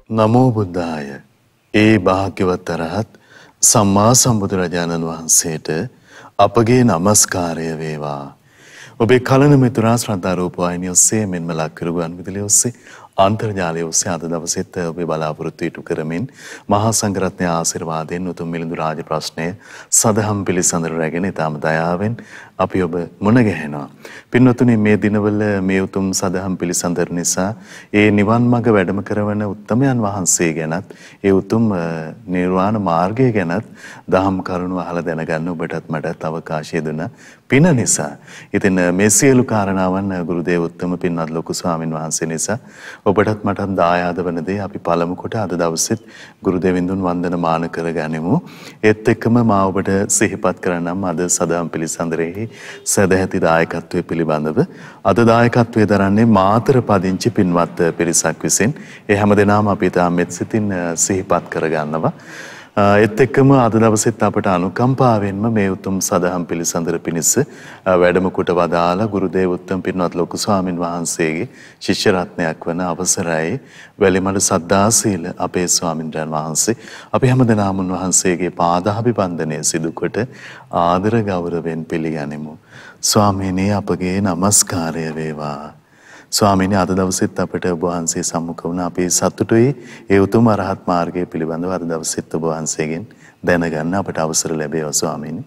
නමෝ බුද්ධාය. ඒ භාග්‍යවත් අරහත් සම්මා සම්බුදුරජාණන් වහන්සේට අපගේ নমස්කාරය වේවා. ඔබේ කලන මිතුරා ශ්‍රද්ධා රූප වාහිනිය ඔස්සේ මෙන්ම ලක්කරු ගුවන් විදුලිය ඔස්සේ අන්තර්ජාලය ඔස්සේ අද දවසෙත් ඔබේ බලාපොරොත්තු ඉටු කරමින් මහා සංඝරත්නයේ ආශිර්වාදයෙන් උතුම් මිලිඳු රාජ ප්‍රශ්නය සදහම් පිළිසඳර රැගෙන ඊටම දයාවෙන් අපි ඔබ මුණ ගැහෙනවා. පින්වතුනි, මේ දිනවල මේ උතුම් සදහම් පිළිසඳර නිසා ඒ නිවන් මඟ වැඩම කරවන උත්තමයන් වහන්සේ ගැනත් ඒ උතුම් නිර්වාණ මාර්ගය ගැනත් දහම් කරුණු අහලා දැනගන්න ඔබටත් මටත් අවකාශය දුන්නා. පින නිසා. ඉතින් මේ සියලු කාරණාවන් ගුරු දේව උත්තම පින්වත් ලොකු ස්වාමින් වහන්සේ නිසා ඔබටත් මටත් දායාද වන දේ අපි පළමු කොට අද දවසෙත් ගුරු දෙවිඳුන් වන්දනමාන කරගනිමු. ඒත් එක්කම මා ඔබට සිහිපත් කරන්නම් අද සදහම් පිළිසඳරෙහි සදැහැති දායකත්වයේ පිළිබඳව. අද දායකත්වයේ දරන්නේ මාතර පදිංචි පින්වත් පිරිසක් විසින්. ඒ හැමදෙනාම අපි තාම මෙත් සිතින් සිහිපත් කරගන්නවා. ඒත් එක්කම අද දවසෙත් අපට අනුකම්පාවෙන්ම මේ උතුම් සදහම් පිළිසඳර පිණිස වැඩම කොට වදාලා ගුරු දේව උත්තම පින්වත් ලොකු ස්වාමින් වහන්සේගේ ශිෂ්‍ය රත්නයක් වන අවසරයි වැලිමඩ සද්ධාසීල අපේ ස්වාමින්වයන් වහන්සේ අපි හැමදෙනාම උන්වහන්සේගේ පාදාභිවන්දනය සිදු කොට ආදර ගෞරවයෙන් පිළිගනිමු. ස්වාමීනි, අපගේ নমස්කාරය වේවා. ස්වාමීනි, අද දවසෙත් අපට ඔබ වහන්සේ සම්මුඛ වුණ අපි සතුටුයි. ඒ උතුම් අරහත් මාර්ගය පිළිබඳව අද දවසෙත් ඔබ වහන්සේගෙන් දැනගන්න අපට අවසර ලැබේවා ස්වාමීනි.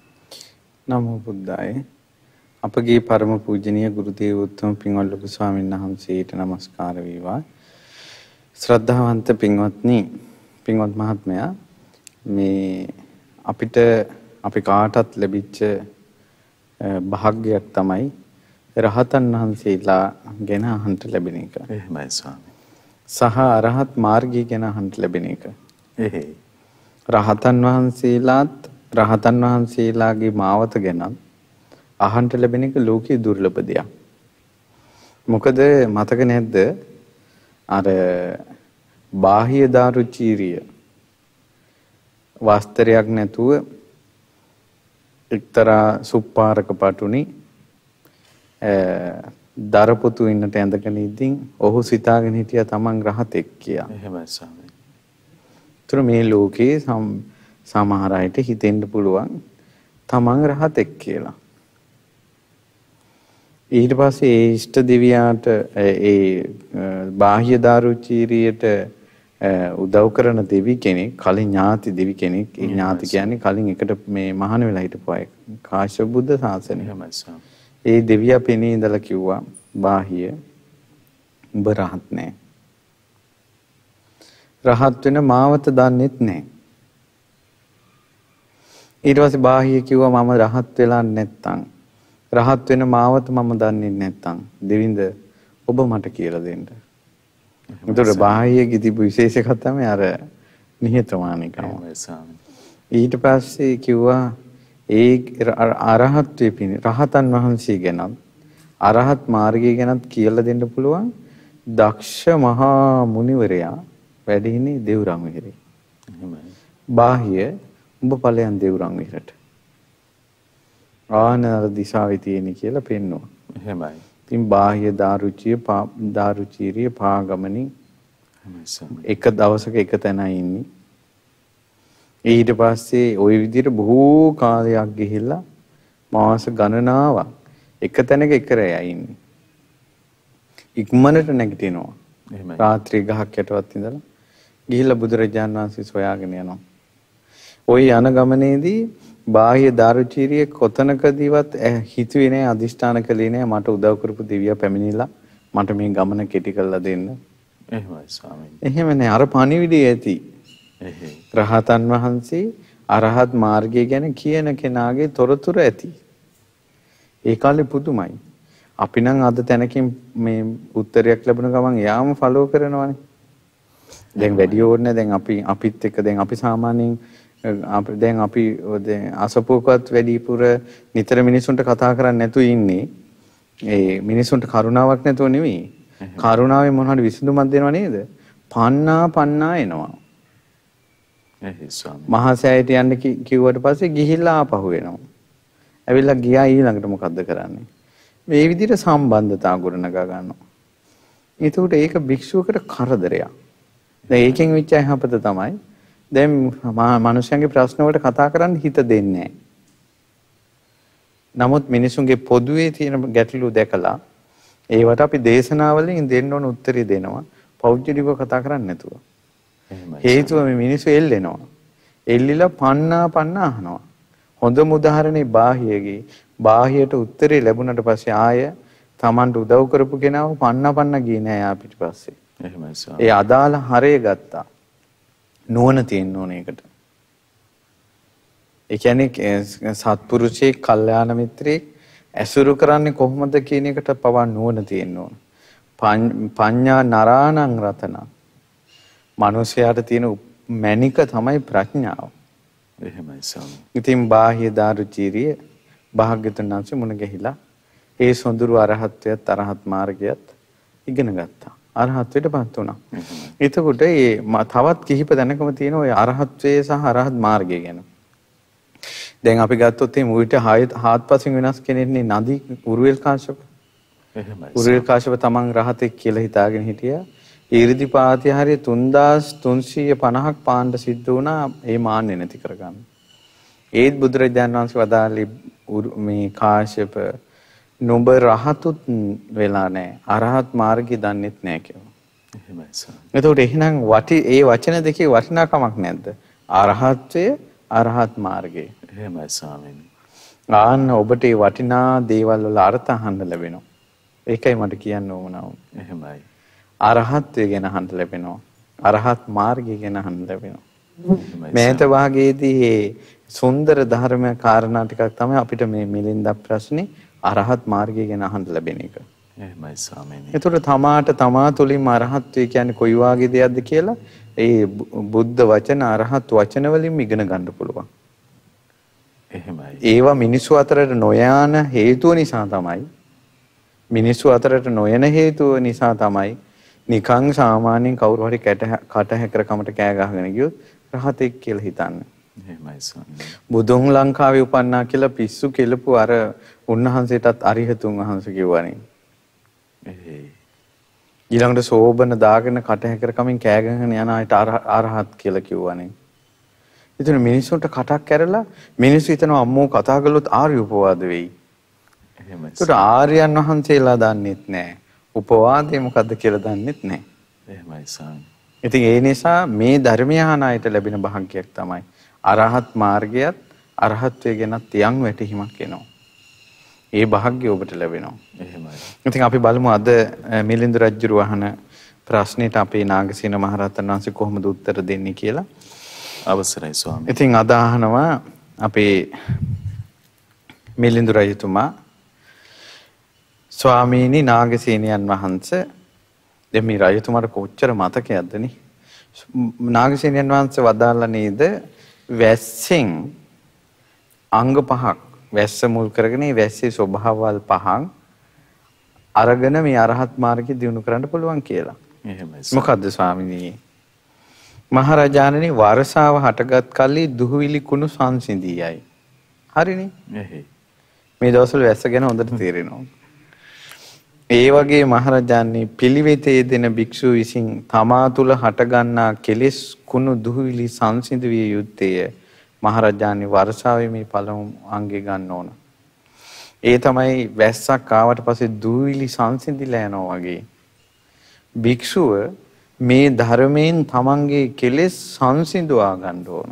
නමෝ බුද්ධාය. අපගේ පරම පූජනීය ගුරු දේව උත්තම පින්වත් ලොකු ස්වාමීන් වහන්සේට নমස්කාර වේවා. ශ්‍රද්ධාවන්ත පින්වත්නි, පින්වත් මහත්මයා, මේ අපිට අපි කාටත් ලැබිච්ච භාග්‍යයක් තමයි රහතන් වහන්සේලා ගැන අහන්න ලැබෙන එක. එහෙමයි ස්වාමී. සහ අරහත් මාර්ගය ගැන අහන්න ලැබෙන එක. එහෙයි. රහතන් වහන්සේලාගේ මාවත ගැන අහන්න ලැබෙන එක ලෝකයේ දුර්ලභ දෙයක්. මොකද මතක නැද්ද අර බාහ්‍ය දාරුචීරිය වාස්තරයක් නැතුව එක්තරා සුප්පාරක පටුනි දරපොතු ඉන්නට ඇඳගෙන ඉඳින් ඔහු සිතාගෙන හිටියා තමන් රහතෙක් කියලා. එහෙමයි ස්වාමී. ඒතර මේ ලෝකේ සමහර අයට හිතෙන්න පුළුවන් තමන් රහතෙක් කියලා. ඊට පස්සේ ඒ ඉෂ්ට දෙවියාට ඒ බාහ්‍ය දාරුචීරියට උදව් කරන දෙවි කෙනෙක්, කලින් ඥාති දෙවි කෙනෙක්. ඒ ඥාති කියන්නේ කලින් එකට මේ මහාන වෙලා හිටපු අය. කාශ්‍යප බුද්ධ ශාසනය. එහෙමයි ස්වාමී. ඒ දෙවියා පෙනී ඉඳලා කිව්වා, බාහ්‍ය උඹ රහත් නෑ. රහත් වෙන මාවත දන්නෙත් නෑ. ඊට පස්සේ බාහ්‍ය කිව්වා මම රහත් වෙලා නැත්තම්, රහත් වෙන මාවත මම දන්නේ නැත්තම් දෙවිඳ ඔබ මට කියලා දෙන්න. ඒතර බාහ්‍යයේ තිබු විශේෂකම තමයි අර නිහතමානීකම. ඊට පස්සේ කිව්වා ඒ අරහත්ත්වයේ පිණ රහතන් වහන්සේ ගැනත් අරහත් මාර්ගය ගැනත් කියලා දෙන්න පුළුවන් දක්ෂ මහා මුනිවරයා වැඩ ඉන්නේ දෙව්රම් විහෙරේ. එහෙමයි. බාහ්‍ය උඹ ඵලයන් දෙව්රම් විහෙරට. ආනර දිශාවේ තියෙන කියලා පෙන්නවා. එහෙමයි. ඉතින් බාහ්‍ය දාරුචීරිය පාගමනින් එක දවසක එක තැනයි ඉන්නේ. ඊට පස්සේ ওই විදිහට බොහෝ කාලයක් ගිහිල්ලා මාස ගණනාවක් එක තැනක එක රැයයි ඉන්නේ. ඉක්මනට නැගිටිනවා. එහෙමයි. රාත්‍රී ගහක් යටවත් ඉඳලා ගිහිල්ලා බුදුරජාණන් වහන්සේ සොයාගෙන යනවා. ওই යන ගමනේදී බාහ්‍ය දාරුචීරිය කොතනකදීවත් හිතුවේ නෑ, අදිෂ්ඨාන කළේ නෑ මට උදව් කරපු දෙවියා පැමිණිලා මට මේ ගමන කෙටි කරලා දෙන්න. එහෙමයි ස්වාමීනි. එහෙම නෑ, අර පණිවිඩය ඇති. රහතන් වහන්සේ අරහත් මාර්ගය ගැන කියන කෙනාගේ තොරතුරු ඇති. ඒ කාලේ පුදුමයි. අපි නම් අද තැනකින් මේ උත්තරයක් ලැබුණ ගමන් යාම ෆලෝ කරනවානේ. දැන් වැඩි ඕනේ. දැන් අපිත් එක්ක දැන් අපි සාමාන්‍යයෙන් අපි අසපුවකත් වැඩිපුර නිතර මිනිසුන්ට කතා කරන්නේ නැතු ඉන්නේ. ඒ මිනිසුන්ට කරුණාවක් නැතුව නෙවෙයි. කරුණාවෙන් මොනවද විසඳුමක් දෙනව නේද? පන්නා එනවා. මහසෑයට යන්න කිව්වට පස්සේ ගිහිල්ලා ආපහු එනවා. ඇවිල්ලා ගියා ඊළඟට මොකද්ද කරන්නේ? මේ විදිහට සම්බන්ධතා ගොඩනගා ගන්නවා. ඒකට ඒක භික්ෂුවකට කරදරයක්. දැන් ඒකෙන් වෙච්ච යහපත තමයි දැන් මනුෂ්‍යයන්ගේ ප්‍රශ්න වලට කතා කරන්න හිත දෙන්නේ නැහැ. නමුත් මිනිසුන්ගේ පොදුවේ තියෙන ගැටලු දැකලා ඒවට අපි දේශනාවලින් දෙන්න ඕන උත්තරي දෙනවා. පෞද්ගලිකව කතා කරන්නේ නැතුව. හේතුව මේ මිනිස්සු එල්ලෙනවා. එල්ලිලා පන්න අහනවා. හොඳම උදාහරණේ බාහියගේ. බාහියට උත්තරේ ලැබුණට පස්සේ ආය Tamanට උදව් කරපු කෙනාව පන්න ගියේ නෑ යා පිටිපස්සේ. එහෙමයි සර්. ඒ අදාළ හරය ගත්තා. නුවණ තියෙන්න ඕන ඒකට. ඒ කියන්නේ සත්පුරුෂයෙක්, කල්යාණ මිත්‍රයෙක් ඇසුරු කරන්නේ කොහොමද කියන එකට පවා නුවණ තියෙන්න ඕන. පඤ්ඤා නරාණං රතන. මනුෂයාට තියෙන මැනික තමයි ප්‍රඥාව. එහෙමයි ස්වාමී. ඉතින් බාහ්‍ය දාරුචීරිය භාග්‍යතුන් වහන්සේ මුණ ගැහිලා ඒ සොඳුරු අරහත්ත්වයත් අරහත් මාර්ගයත් ඉගෙන ගත්තා. අරහත්ත්වයටපත් වුණා. එතකොට මේ තවත් කිහිප දැනකම තියෙන ওই අරහත්ත්වයේ සහ අරහත් මාර්ගය ගැන. දැන් අපි ගත්තොත් මේ මුවිට හාත්පසින් වෙනස් කෙනෙක්නේ නදි උරුවෙල් කාශ්‍යප. එහෙමයි. උරුවෙල් කාශ්‍යප තමන් රහතෙක් කියලා හිතාගෙන හිටියා. ඊරිදිපාතය හරිය 3350ක් පාණ්ඩ සිද්ධ වුණා ඒ මාන්නේ නැති කරගන්න. ඒත් බුදුරජාණන් වහන්සේ වදාළේ මේ කාශ්‍යප නුඹ රහතුත් වෙලා නැහැ. අරහත් මාර්ගය දන්නෙත් නැහැ කියලා. එහෙමයි සර්. එතකොට එහෙනම් ඒ වචන දෙකේ වටිනාකමක් නැද්ද? අරහත්ත්වය අරහත් මාර්ගය. එහෙමයි ස්වාමීනි. ආන්න ඔබට මේ වටිනා දේවල් වල අර්ථ අහන්න ලැබෙනවා. ඒකයි මට කියන්න ඕන. එහෙමයි. අරහත්ත්වය ගැන අහන්න ලැබෙනවා. අරහත් මාර්ගය ගැන අහන්න ලැබෙනවා. මේත වාගේදී මේ සුන්දර ධර්ම කාරණා ටිකක් තමයි අපිට මේ මිලින්ද ප්‍රශ්නේ අරහත් මාර්ගය ගැන අහන්න ලැබෙන එක. එහෙමයි ස්වාමීනි. ඒතර තමා තුලින්ම අරහත්ත්වය කියන්නේ කොයි වාගේ දෙයක්ද කියලා ඒ බුද්ධ වචන අරහත් වචන වලින් ඉගෙන ගන්න පුළුවන්. එහෙමයි. ඒවා මිනිස්සු අතරට නොයන හේතුව නිසා තමයි මිනිස්සු අතරට නොයන හේතුව නිසා තමයි නිකං සාමාන්‍යයෙන් කවුරු හරි කට හැකර කමට කෑ ගහගෙන ගියොත් රහතෙක් කියලා හිතන්නේ. එහෙමයි ස්වාමීනි. බුදුන් ලංකාවේ උපන්නා කියලා පිස්සු කෙලපු අර උන්වහන්සේටත් අරිහතුන් වහන්සේ කිව්වනේ. ඊළඟට සෝබන දාගෙන කට හැකර කමින් කෑ ගහගෙන යන අයට අරහත් කියලා කිව්වනේ. ඉතින් මිනිස්සුන්ට කටක් කැරලා මිනිස්සු හිතනවා අම්මෝ කතා කළොත් ආර්ය උපවාද වෙයි. එහෙමයි. ඒකට ආර්යයන් වහන්සේලා දන්නෙත් නැහැ. උපවාදය මොකද්ද කියලා දන්නෙත් නැහැ. එහෙමයි ස්වාමී. ඉතින් ඒ නිසා මේ ධර්මය අහන අයට ලැබෙන භාග්‍යයක් තමයි අරහත් මාර්ගයත් අරහත්ත්වය ගැනත් යම් වැටහීමක් එනවා. ඒ භාග්‍ය ඔබට ලැබෙනවා. එහෙමයි. ඉතින් අපි බලමු අද මිලිඳු රජුරු අහන ප්‍රශ්නෙට අපේ නාගසේන මහරහතන් වහන්සේ කොහොමද උත්තර දෙන්නේ කියලා. අවසරයි ස්වාමී. ඉතින් අද අහනවා අපේ මිලිඳු රජතුමා ස්වාමීනි නාගසේනයන් වහන්සේ දැන් මේ රජතුමාට කොච්චර මතකයක්ද නේ? නාගසේනයන් වහන්සේ වදාළා නේද වැස්සෙන් අංග පහක් වැස්ස මුල් කරගෙන වැස්සේ ස්වභාවවල් පහක් අරගෙන මේ අරහත් මාර්ගය දියුණු කරන්න පුළුවන් කියලා. එහෙමයි. මොකද්ද ස්වාමීනි? මහරජාණනි වර්ෂාව හටගත් කල්ලි දුහවිලි කුණු සංසිඳියයි. හරිනේ? මේ දවස්වල වැස්ස ගැන හොඳට තේරෙනවා. ඒ වගේ මහරජාණනි පිළිවෙතේ දෙන භික්ෂුව විසින් තමා තුළ හටගන්නා කෙලෙස් කුණු දුහවිලි සංසිඳ විය යුත්තේ මහරජාණනි වර්ෂාවේ මේ පළමු අංගේ ගන්න ඕන. ඒ තමයි වැස්සක් ආවට පස්සේ දුහවිලි සංසිඳිලා යනවා වගේ. භික්ෂුව මේ ධර්මයෙන් තමන්ගේ කෙලෙස් සංසිඳවා ගන්න ඕන.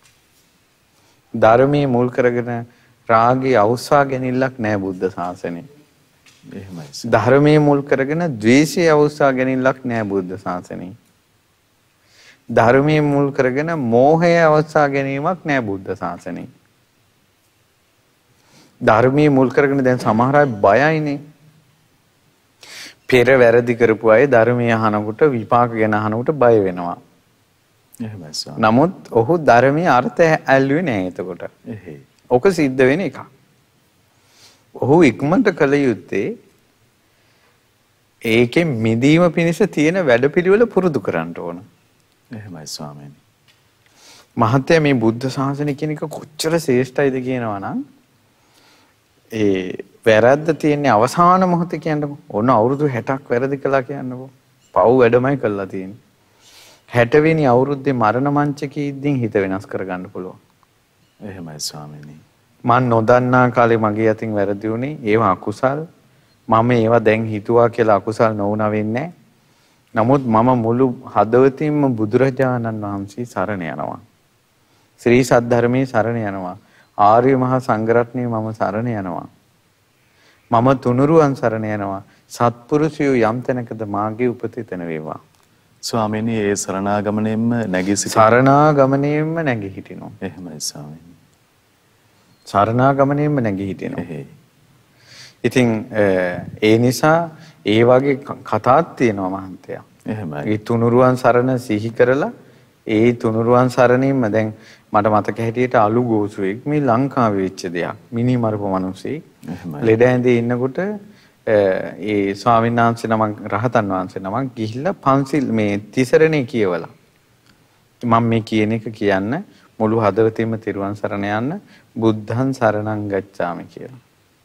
ධර්මයේ මුල් කරගෙන රාගය අවසා ගැනීමක් නෑ බුද්ධ ශාසනයේ. එහෙමයි. ධර්මයේ මුල් කරගෙන ද්වේෂය අවසා ගැනීමක් නෑ බුද්ධ ශාසනයේ. ධර්මයේ මුල් කරගෙන මෝහය අවසා ගැනීමක් නෑ බුද්ධ ශාසනයේ. ධර්මයේ මුල් කරගෙන දැන් සමහර අය බයයිනේ. පෙර වැරදි කරපු අය ධර්මයේ අහනකොට විපාක ගැන අහනකොට බය වෙනවා. එහෙමයි සර්. නමුත් ඔහු ධර්මයේ අර්ථය ඇල්ලුවේ නෑ එතකොට. ඔක සිද්ධ වෙන එකක්. ඔහු ඉක්මනට කළ යුත්තේ ඒකෙන් මිදීම පිණිස තියෙන වැඩපිළිවෙල පුරුදු කරන්න ඕන. එහෙමයි ස්වාමීනි. මහත්ය මේ බුද්ධ ශාසනය කියන එක කොච්චර ශ්‍රේෂ්ඨයිද කියනවා නම් ඒ වැරද්ද තියෙන්නේ අවසාන මොහොතේ කියන්නකො. ඕන අවුරුදු 60ක් වැරදි කළා කියන්නකො. පව් වැඩමයි කළා තියෙන්නේ. 60 වෙනි අවුරුද්දේ මරණ මංචකයේදී හිත වෙනස් කරගන්න පුළුවන්. එහෙමයි ස්වාමීනි. මන් නොදන්නා කාලේ මගේ අතින් වැරදි වුණේ ඒවා අකුසල්. මම ඒවා දැන් හිතුවා කියලා අකුසල් නොවුණා වෙන්නේ. නමුත් මම මුළු හදවතින්ම බුදුරජාණන් වහන්සේ සරණ යනවා. ශ්‍රී සද්ධර්මයේ සරණ යනවා. ආර්ය මහා සංඝරත්නයේ මම සරණ යනවා. මම තුනුරුවන් සරණ යනවා. සත්පුරුෂයෝ යම් තැනකද මාගේ උපත එතන වේවා. ස්වාමීනි ඒ සරණාගමණයෙන්ම නැගී සිටින සරණාගමණයෙන්ම නැගී හිටිනවා. එහෙමයි ස්වාමීනි. සරණාගමණයෙන්ම නැගී හිටිනවා. එහෙයි. ඉතින් ඒ නිසා ඒ වගේ කතාවක් තියෙනවා මහන්තයා. එහෙමයි. ඒ තුනුරුවන් සරණ සිහි කරලා ඒ තුනුරුවන් සරණින්ම දැන් මට මතක හැටියට අලු ගෝසුවෙක් මේ ලංකාවේ වෙච්ච දෙයක්. මිනි මරපු මිනිස්සෙක් ලෙඩ ඇඳේ ඉන්නකොට ඒ ස්වාමීන් වහන්සේ නමක් රහතන් වහන්සේ නමක් ගිහිල්ලා පන්සිල් මේ තිසරණේ කියවලා මම මේ කියන එක කියන්න මුළු හදවතින්ම තිරුවන් සරණ යන්න බුද්ධං සරණං ගච්ඡාමි කියලා.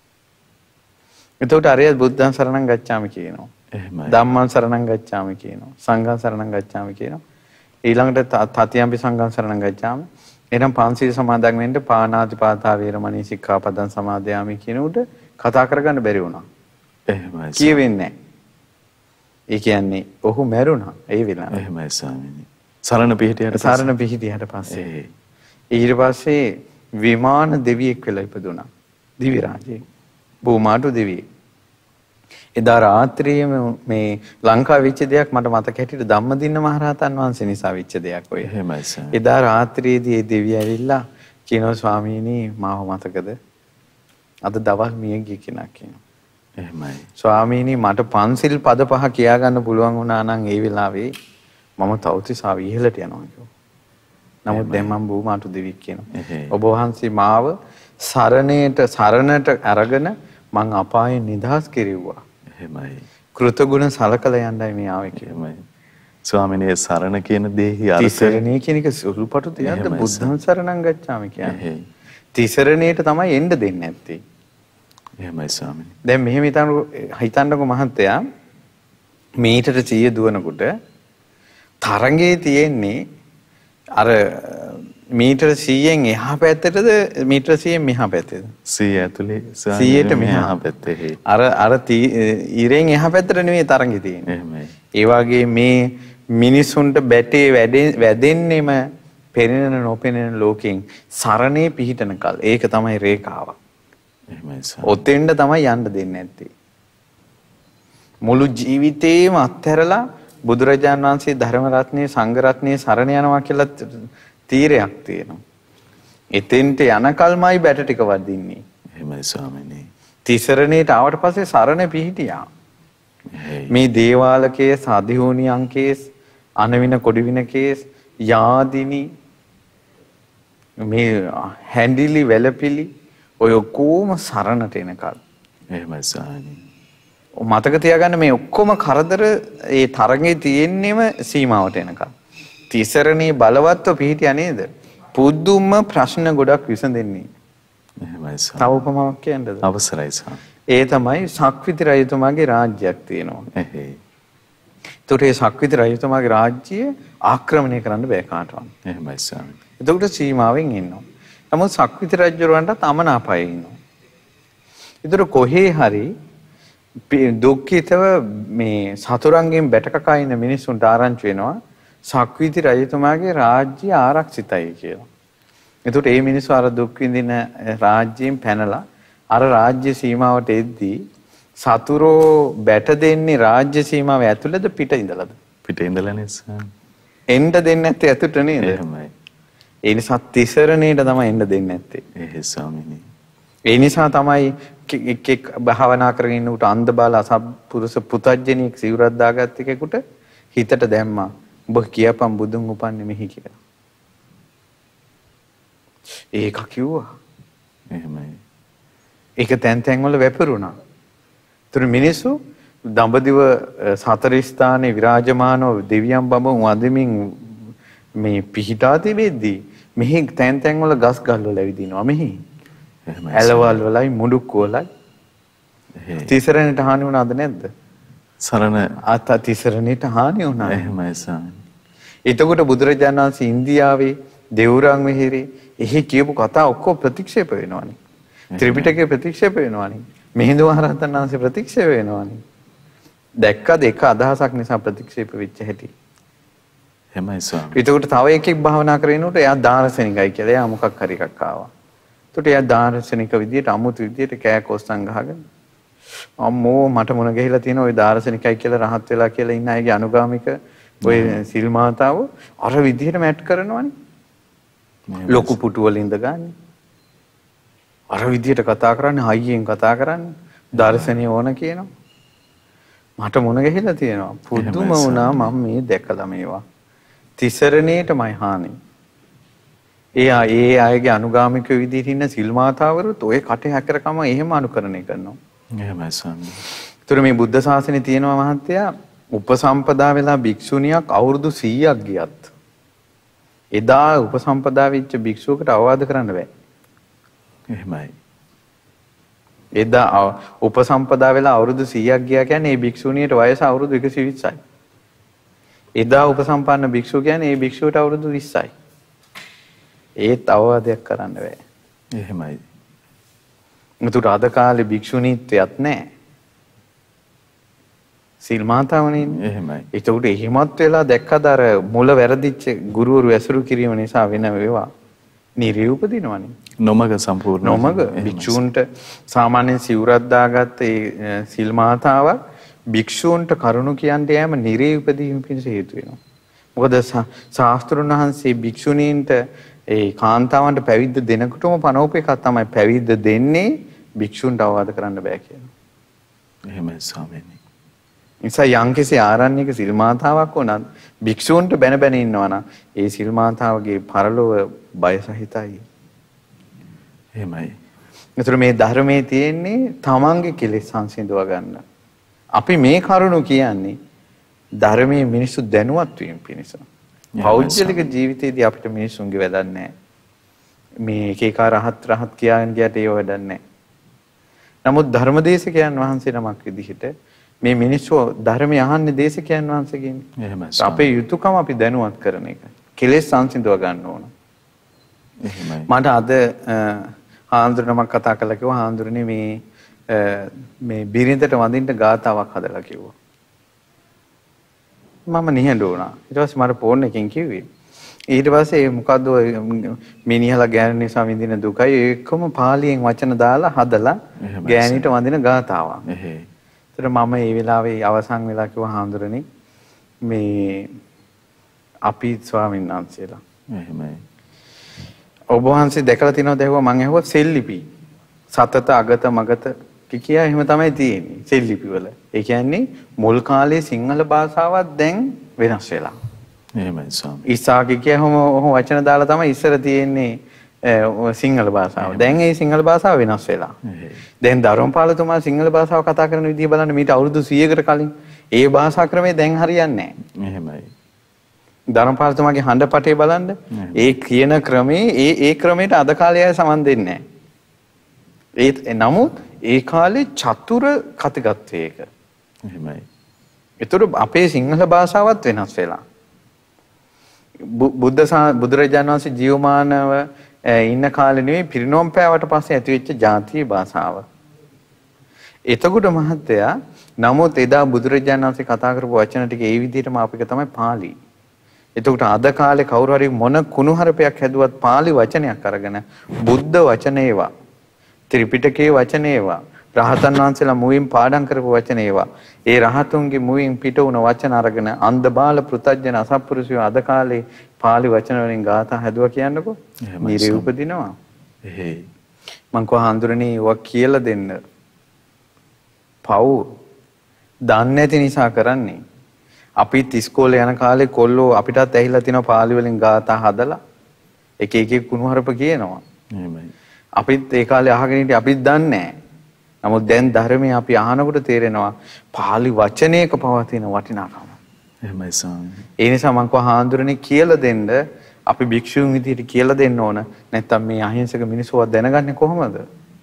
එතකොට අරියත් බුද්ධං සරණං ගච්ඡාමි කියනවා. එහෙමයි. ධම්මං සරණං ගච්ඡාමි කියනවා. සංඝං සරණං ගච්ඡාමි කියනවා. ඊළඟට තතියම්පි සංඝං සරණං ගච්ඡාමි. එහෙනම් පංචශීල සමාදන් වෙන්න පාණාතිපාතා වේරමණී සික්ඛාපදං සමාදයාමි කියන උඩ කතා කරගන්න බැරි වුණා. එහෙමයි. කියවෙන්නේ නැහැ. ඒ කියන්නේ ඔහු මැරුණා ඒ වෙලාවේ. එහෙමයි ස්වාමීනි. සරණ පිහිටියට පස්සේ ඊට පස්සේ විමාන දෙවියෙක් වෙලා ඉපදුණා. දිවි රාජයෙක්. බෝමාටු දෙවියෙක්. එදා රාත්‍රියේ මේ ලංකාවේ වෙච්ච දෙයක් මට මතක හැටියට ධම්මදින්න මහරහතන් වහන්සේ නිසා වෙච්ච දෙයක් ඔය. එහෙමයි සර්. එදා රාත්‍රියේදී ඒ දෙවිය ඇවිල්ලා කියනවා ස්වාමීනි මාව මතකද? අද දවල් මිය ගිය කෙනා කියනවා. එහෙමයි. ස්වාමීනි මට පන්සිල් පද 5 කියා ගන්න පුළුවන් වුණා නම් ඒ වෙලාවේ මම තවතිසාව ඉහළට යනවා කිව්වා. නමුත් දැන් මම බෝමාටු දෙවියෙක් කියනවා. ඔබ වහන්සේ මාව සරණට අරගෙන මං අපායෙන් නිදහස් කෙරෙව්වා. එහෙමයි. කෘතගුණ සලකලා යන්නයි මේ ආවේ කියලා. ස්වාමීනි සරණ කියන දෙහි අර්ථය තිසරණේ කියන එක සුළුපටු දෙයක්ද බුද්ධං සරණං ගච්ඡාමි කියන්නේ. තිසරණේට තමයි එන්න දෙන්නේ නැත්තේ. එහෙමයි ස්වාමීනි. දැන් මෙහෙම හිතන්නකො මහත්තයා මීටර 100 දුවනකොට තරංගේ තියෙන්නේ අර මීටර 100න් එහා පැත්තටද මීටර 100න් මෙහා පැත්තේද 100 ඇතුලේ 100ට මෙහා පැත්තේ අර ඉරෙන් එහා පැත්තට නෙවෙයි තරංගේ තියෙන්නේ. එහෙමයි. ඒ වගේ මේ මිනිසුන්ට බැටේ වැදෙන්නෙම පෙනෙන නොපෙනෙන ලෝකෙන් සරණේ පිහිටන කල් ඒක තමයි රේඛාව. එහෙමයි සර්. ඔතෙන්ද තමයි යන්න දෙන්නේ නැත්තේ. මුළු ජීවිතේම අත්හැරලා බුදුරජාන් වහන්සේ ධර්ම රත්නයේ සංඝ රත්නයේ සරණ යනවා කියලා තීරයක් තියෙනවා. එතෙන්ට යනකල්මයි බැට ටික වදින්නේ. එහෙමයි ස්වාමීනි. තිසරණේට ආවට පස්සේ සරණ පිහිටියා. මේ දේවාල කේස්, අධිහෝනියන් කේස්, අනවින කොඩිවින කේස්, යාදිනි මේ හැඬිලි වැලපිලි ඔය ඔක්කොම සරණට එනකල්. එහෙමයි ස්වාමීනි. මතක තියාගන්න මේ ඔක්කොම කරදර ඒ තරඟේ තියෙන්නේම සීමාවට එනකල්. තිසරණේ බලවත්ව පිහිටියා නේද? පුදුම ප්‍රශ්න ගොඩක් විසඳෙන්නේ. එහෙමයි සර්. තව උපමාවක් කියන්නද? අවසරයි සර්. ඒ තමයි සක්විති රජතුමාගේ රාජ්‍යයක් තියෙනවා. එහෙයි. ඒතකොට ඒ සක්විති රජතුමාගේ රාජ්‍යය ආක්‍රමණය කරන්න බෑ කාටවත්. එහෙමයි සර්. එතකොට සීමාවෙන් ඉන්නවා. නමුත් සක්විති රජුරවන්ටත් අමනාපය ඉන්නවා. ඒතර කොහේ හරි දුක්ඛිතව මේ සතුරන්ගෙන් බැටකකා ඉන්න මිනිස්සුන්ට ආරංචි වෙනවා සක්විති රජතුමාගේ රාජ්‍ය ආරක්ෂිතයි කියලා. එතකොට මේ මිනිස්සු අර දුක් විඳින රාජ්‍යයෙන් පැනලා අර රාජ්‍ය සීමාවට එද්දී සතුරෝ බැට දෙන්නේ රාජ්‍ය සීමාව ඇතුළේද පිට ඉඳලාද? පිට ඉඳලානේ සර්. එන්න දෙන්නේ නැත්තේ ඇතුළට නේද? එහෙමයි. ඒ නිසා තිසරණේට තමයි එන්න දෙන්නේ නැත්තේ. එහෙයි ස්වාමීනි. ඒ නිසා තමයි එක් භාවනා කරගෙන ඉන්න උට අන්ධ බාල අසත්පුරුෂ පුතඥයෙක් සිවුරක් දාගත්ත එකෙකුට හිතට දැම්මා ඔබ කියපන් බුදුන් උපන්නේ මෙහි කියලා. ඒක කිව්වා. එහෙමයි. ඒක තැන් වල වැපරුණා. ඒතර මිනිස්සු දඹදිව සතර ස්ථානයේ විරාජමානව දෙවියන් බඹ වඳමින් මේ පිහිටා තිබෙද්දී මෙහි තැන් වල ගස් ගල් වල ඇවිදිනවා මෙහි. ඇලවල් වලයි මුඩුක්කු වලයි. තිසරණේට හානි වුණාද නැද්ද? සරණ තිසරණේට හානි වුණා. එහෙමයි ස්වාමීනි. එතකොට බුදුරජාණන් වහන්සේ ඉන්දියාවේ දෙවුරන් වෙහෙරේ එහි කියපු කතා ඔක්කොම ප්‍රතික්ෂේප වෙනවානේ. ත්‍රිපිටකේ ප්‍රතික්ෂේප වෙනවානේ. මිහිඳු මහරහතන් වහන්සේ ප්‍රතික්ෂේප වෙනවානේ. දැක්කද එක අදහසක් නිසා ප්‍රතික්ෂේප වෙච්ච හැටි. එහෙමයි ස්වාමී. එතකොට තව එකෙක් භාවනා කරනකොට එයා දාර්ශනිකයි කියලා එයා මොකක් හරි එකක් ආවා. එතකොට එයා දාර්ශනික විදියට අමුතු විදියට කෑකොස්සන් ගහගෙන අම්මෝ මට මොන ගහලා තියෙන ওই දාර්ශනිකයි කියලා රහත් වෙලා කියලා ඉන්න අයගේ අනුගාමික ඔය සිල් මාතාව අර විදියට මැට් කරනවනේ. ලොකු පුටු වල ඉඳ ගන්න. අර විදියට කතා කරන්නේ හයියෙන් කතා කරන්නේ. දර්ශනීය ඕන කියනවා. මට මොන ගහලා තියෙනවා. පුදුම වුණා මම මේ දැකලා මේවා. තිසරණේටමයි හානි. ඒ අයගේ අනුගාමික විදිහට ඉන්න සිල් මාතාවරුත් ඔය කට හැකරකම එහෙම අනුකරණය කරනවා. එහෙමයි ස්වාමී. ඒතර මේ බුද්ධ ශාසනයේ තියෙනවා මහත්තයා උපසම්පදා වෙලා භික්ෂුණියක් අවුරුදු 100ක් ගියත් එදා උපසම්පදා වෙච්ච භික්ෂුවකට අවවාද කරන්න බෑ. එහෙමයි. එදා උපසම්පදා වෙලා අවුරුදු 100ක් ගියා කියන්නේ ඒ භික්ෂුණියට වයස අවුරුදු 120යි. එදා උපසම්පන්න භික්ෂුව කියන්නේ ඒ භික්ෂුවට අවුරුදු 20යි. ඒත් අවවාදයක් කරන්න බෑ. එහෙමයි. මුතුට අද කාලේ භික්ෂුණීත්වයක් නැහැ. සිල් මාතාවනේ. එහෙමයි. ඒකට එහෙමත් වෙලා දැක්කද අර මුල වැරදිච්ච ගුරුවරු ඇසුරු කිරීම නිසා වෙන වේවා. නිරේ උපදිනවනේ. නොමග සම්පූර්ණ. නොමග භික්ෂූන්ට සාමාන්‍යයෙන් සිවුරක් දාගත්ත ඒ සිල් මාතාවක් භික්ෂූන්ට කරුණු කියන්නේ යෑම නිරේ උපදීම පිණිස හේතු වෙනවා. මොකද ශාස්ත්‍රුන් වහන්සේ භික්ෂුණීන්ට ඒ කාන්තාවන්ට පැවිද්ද දෙනකොටම පනෝප එකක් තමයි පැවිද්ද දෙන්නේ භික්ෂුන්ට අවවාද කරන්න බෑ කියලා. එහෙමයි ස්වාමීනි. නිසා යම්කිසි ආරණ්‍යක සිල් මාතාවක් වුණත් භික්ෂූන්ට බැන බැන ඉන්නවා නම් ඒ සිල් මාතාවගේ පරලොව බය සහිතයි. එහෙමයි. ඒතර මේ ධර්මයේ තියෙන්නේ තමන්ගේ කෙලෙස් සංසිඳව ගන්න. අපි මේ කරුණු කියන්නේ ධර්මයේ මිනිස්සු දැනුවත් වීම පිණිස. පෞද්ගලික ජීවිතයේදී අපිට මිනිස්සුන්ගේ වැඩක් නැහැ. මේ එක එක රහත් කියන ගියට ඒව වැඩක් නැහැ. නමුත් ධර්මදේශකයන් වහන්සේ නමක් විදිහට මේ මිනිස්සු ධර්මය අහන්නේ දේශකයන් වහන්සේගෙන්. එහෙමයි. අපේ යුතුයකම අපි දැනුවත් කරන එක. කෙලෙස් සංසිඳව ගන්න ඕන. එහෙමයි. මට අද හාමුදුරනමක් කතා කළා කිව්වා හාමුදුරනේ මේ බිරිඳට වඳින්න ගාතාවක් හදලා කිව්වා. මම නිහඬ වුණා. ඊට පස්සේ මට ෆෝන් එකෙන් කිව්වේ. ඊට පස්සේ මොකද්ද මිනිහලා ගෑනු නිසා විඳින දුකයි ඒකම පාලියෙන් වචන දාලා හදලා ගෑණිට වඳින ගාතාවක්. ඒතර මම ඒ වෙලාවේ අවසන් වෙලා කිව්වා හාමුදුරනේ මේ අපි ස්වාමීන් වහන්සේලා. එහෙමයි. ඔබ වහන්සේ දැකලා තියෙනවද ඇහුවා මං ඇහුවා සෙල්ලිපි. සතත අගත මගත කියා එහෙම තමයි තියෙන්නේ සෙල්ලිපි වල. ඒ කියන්නේ මුල් කාලේ සිංහල භාෂාවක් දැන් වෙනස් වෙලා. එහෙමයි ස්වාමී. ඉස්සාගේ කියහම වචන දාලා තමයි ඉස්සර තියෙන්නේ සිංහල භාෂාව. දැන් ඒ සිංහල භාෂාව වෙනස් වෙලා. දැන් ධර්මපාලතුමා සිංහල භාෂාව කතා කරන විදිය බලන්න මීට අවුරුදු 100කට කලින් ඒ භාෂා ක්‍රමය දැන් හරියන්නේ නැහැ. එහෙමයි. ධර්මපාලතුමාගේ හඬපටේ බලන්න ඒ කියන ක්‍රමේ ඒ ක්‍රමයට අද කාලේ අය සමන් දෙන්නේ නැහැ. ඒ නමුත් ඒ කාලේ චතුර කතිගත්වයක. එහෙමයි. ඒතර අපේ සිංහල භාෂාවත් වෙනස් වෙලා. බුදුරජාණන් වහන්සේ ජීවමානව ඉන්න කාලේ නෙවෙයි පිරිනොම් පෑවට පස්සේ ඇතිවෙච්ච ජාතිය භාෂාව. එතකොට මහත්තයා නමුත් එදා බුදුරජාණන් වහන්සේ කතා කරපු වචන ටික ඒ විදිහටම අපිට තමයි පාළි. එතකොට අද කාලේ කවුරු හරි මොන කුණුහරුපයක් හැදුවත් පාළි වචනයක් අරගෙන බුද්ධ වචන ඒවා ත්‍රිපිටකයේ වචන ඒවා රහතන් වහන්සේලා මුවින් පාඩම් කරපු වචන ඒවා ඒ රහතුන්ගේ මුවින් පිට වුණ වචන අරගෙන අන්ධ බාල පෘතජන අසත්පුරුෂයෝ අද කාලේ පාළි වචන වලින් ගාථා හැදුවා කියන්නකෝ නිරේ උපදිනවා. එහෙයි. මං කව හඳුරන්නේ ඔක් කියලා දෙන්න. පව් දන්නේ නැති නිසා කරන්නේ. අපිත් ඉස්කෝලේ යන කාලේ කොල්ලෝ අපිටත් ඇහිලා තිනවා පාළි වලින් ගාථා හදලා එක එක කුණුහරුප කියනවා. එහෙමයි. අපිත් ඒ කාලේ අහගෙන හිටියේ අපිත් දන්නේ නැහැ. නමුත් දැන් ධර්මයේ අපි අහනකොට තේරෙනවා පාළි වචනයක පවතින වටිනාකම. එහෙමයි ස්වාමී. ඒ නිසා මං කව හාමුදුරනේ කියලා දෙන්න අපි භික්ෂුන් විදිහට කියලා දෙන්න ඕන. නැත්තම් මේ අහිංසක මිනිස්සුව දැනගන්නේ කොහොමද?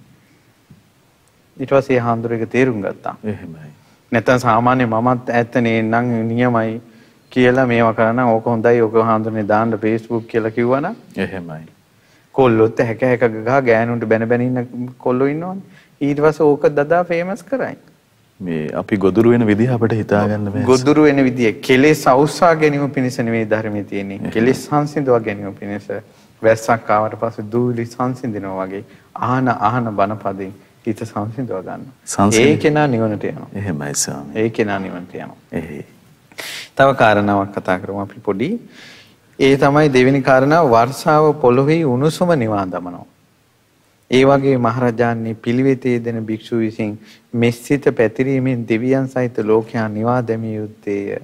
ඊට පස්සේ හාමුදුරේක තේරුම් ගත්තා. එහෙමයි. නැත්තම් සාමාන්‍ය මමත් ඇත්තනේ නම් නියමයි කියලා මේවා කරන ඕක හොඳයි ඕක හඳුනේ දාන්න Facebook කියලා කිව්වනම් එහෙමයි. කොල්ලොත් හැක හැක ගහ ගෑනුන්ට බැන බැන ඉන්න කොල්ලෝ ඉන්නවනේ. ඊට පස්සේ ඕක දදා ෆේමස් කරයි. මේ අපි ගොදුරු වෙන විදිහ අපිට හිතා ගන්න බෑ. ගොදුරු වෙන විදිය කෙලෙස් අවුස්සා ගැනීම පිණිස නෙවෙයි ධර්මයේ තියෙන්නේ. කෙලෙස් සංසිඳවා ගැනීම පිණිස වැස්සක් ආවට පස්සේ දූලි සංසිඳිනවා වගේ ආහන බණපදෙන් හිත සංසිඳවා ගන්න. ඒ කෙනා නිවනට යනවා. එහෙමයි ස්වාමී. ඒ කෙනා නිවනට යනවා. තව කාරණාවක් කතා කරමු අපි පොඩි. ඒ තමයි දෙවෙනි කාරණාව වර්ෂාව පොළොවේ උණුසුම නිවා දමනවා. ඒ වගේ මහරජාණන් පිළිවෙතේ දෙන භික්ෂු විසින් මෙස්සිත පැතිරීමෙන් දෙවියන් සහිත ලෝකයා නිවා දැමිය යුත්තේය.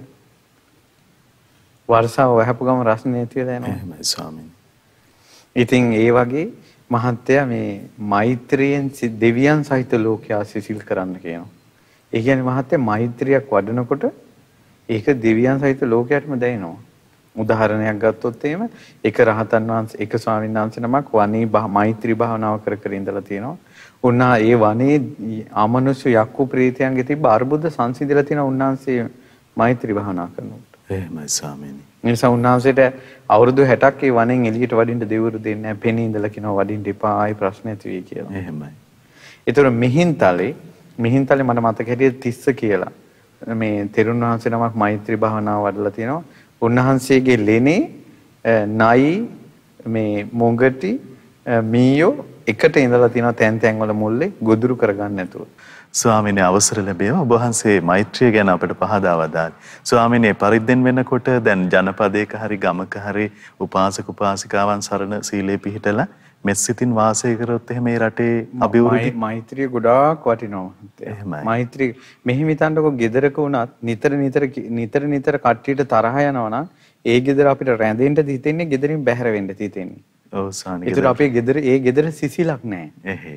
වර්ෂාව වහපු ගම රස නැති වෙලා යනවා. එහෙමයි ස්වාමීනි. ඉතින් ඒ වගේ මහත්තයා මේ මෛත්‍රියෙන් දෙවියන් සහිත ලෝකයා සිසිල් කරන්න කියනවා. ඒ කියන්නේ මහත්තයා මෛත්‍රියක් වඩනකොට ඒක දෙවියන් සහිත ලෝකයටම දැනෙනවා. උදාහරණයක් ගත්තොත් එහෙම එක රහතන් වහන්සේ එක ස්වාමීන් වහන්සේ නමක් වනේ මෛත්‍රී භාවනාව කර කර ඉඳලා තියෙනවා. උන්නා ඒ වනේ අමනුෂ්‍ය යක්කු ප්‍රේතයන්ගේ තිබ්බ අර්බුද සංසිඳලා තියෙන උන්වහන්සේ මෛත්‍රී භාවනා කරනකොට. එහෙමයි ස්වාමීනි. නිසා උන්වහන්සේට අවුරුදු 60ක් ඒ වනෙන් එළියට වඩින්න දෙවිවරු දෙන්නේ නැහැ. පෙනී ඉඳලා කියනවා වඩින්න එපා ආයි ප්‍රශ්න ඇති වෙයි කියලා. එහෙමයි. ඒතර මිහින්තලේ මට මතක හැටියට තිස්ස කියලා මේ තෙරුන් වහන්සේ නමක් මෛත්‍රී භාවනාව වඩලා තියෙනවා. උන්වහන්සේගේ ලෙනේ නයි මේ මොඟටි මීයෝ එකට ඉඳලා තියෙනවා තැන් වල මුල්ලේ ගොදුරු කරගන්න නැතුව. ස්වාමීනි අවසර ලැබේවා ඔබ වහන්සේ මෛත්‍රිය ගැන අපිට පහදා වදාළේ. ස්වාමීනි පරිද්දෙන් වෙනකොට දැන් ජනපදයක හරි ගමක හරි උපාසක උපාසිකාවන් සරණ සීලේ පිහිටලා මෙත්සිතින් වාසය කරොත් එහෙම මේ රටේ අභිවෘද්ධි මෛත්‍රිය ගොඩාක් වටිනවා. එහෙමයි. මෛත්‍රී මෙහි හිතන්නකො ගෙදරක වුණත් නිතර කට්ටියට තරහ යනවා නම් ඒ ගෙදර අපිට රැඳෙන්න හිතෙන්නේ ගෙදරින් බැහැර වෙන්න හිතෙන්නේ. ඔව් ස්වාමීනි. ඒතර අපේ ගෙදර සිසිලක් නැහැ. එහෙයි.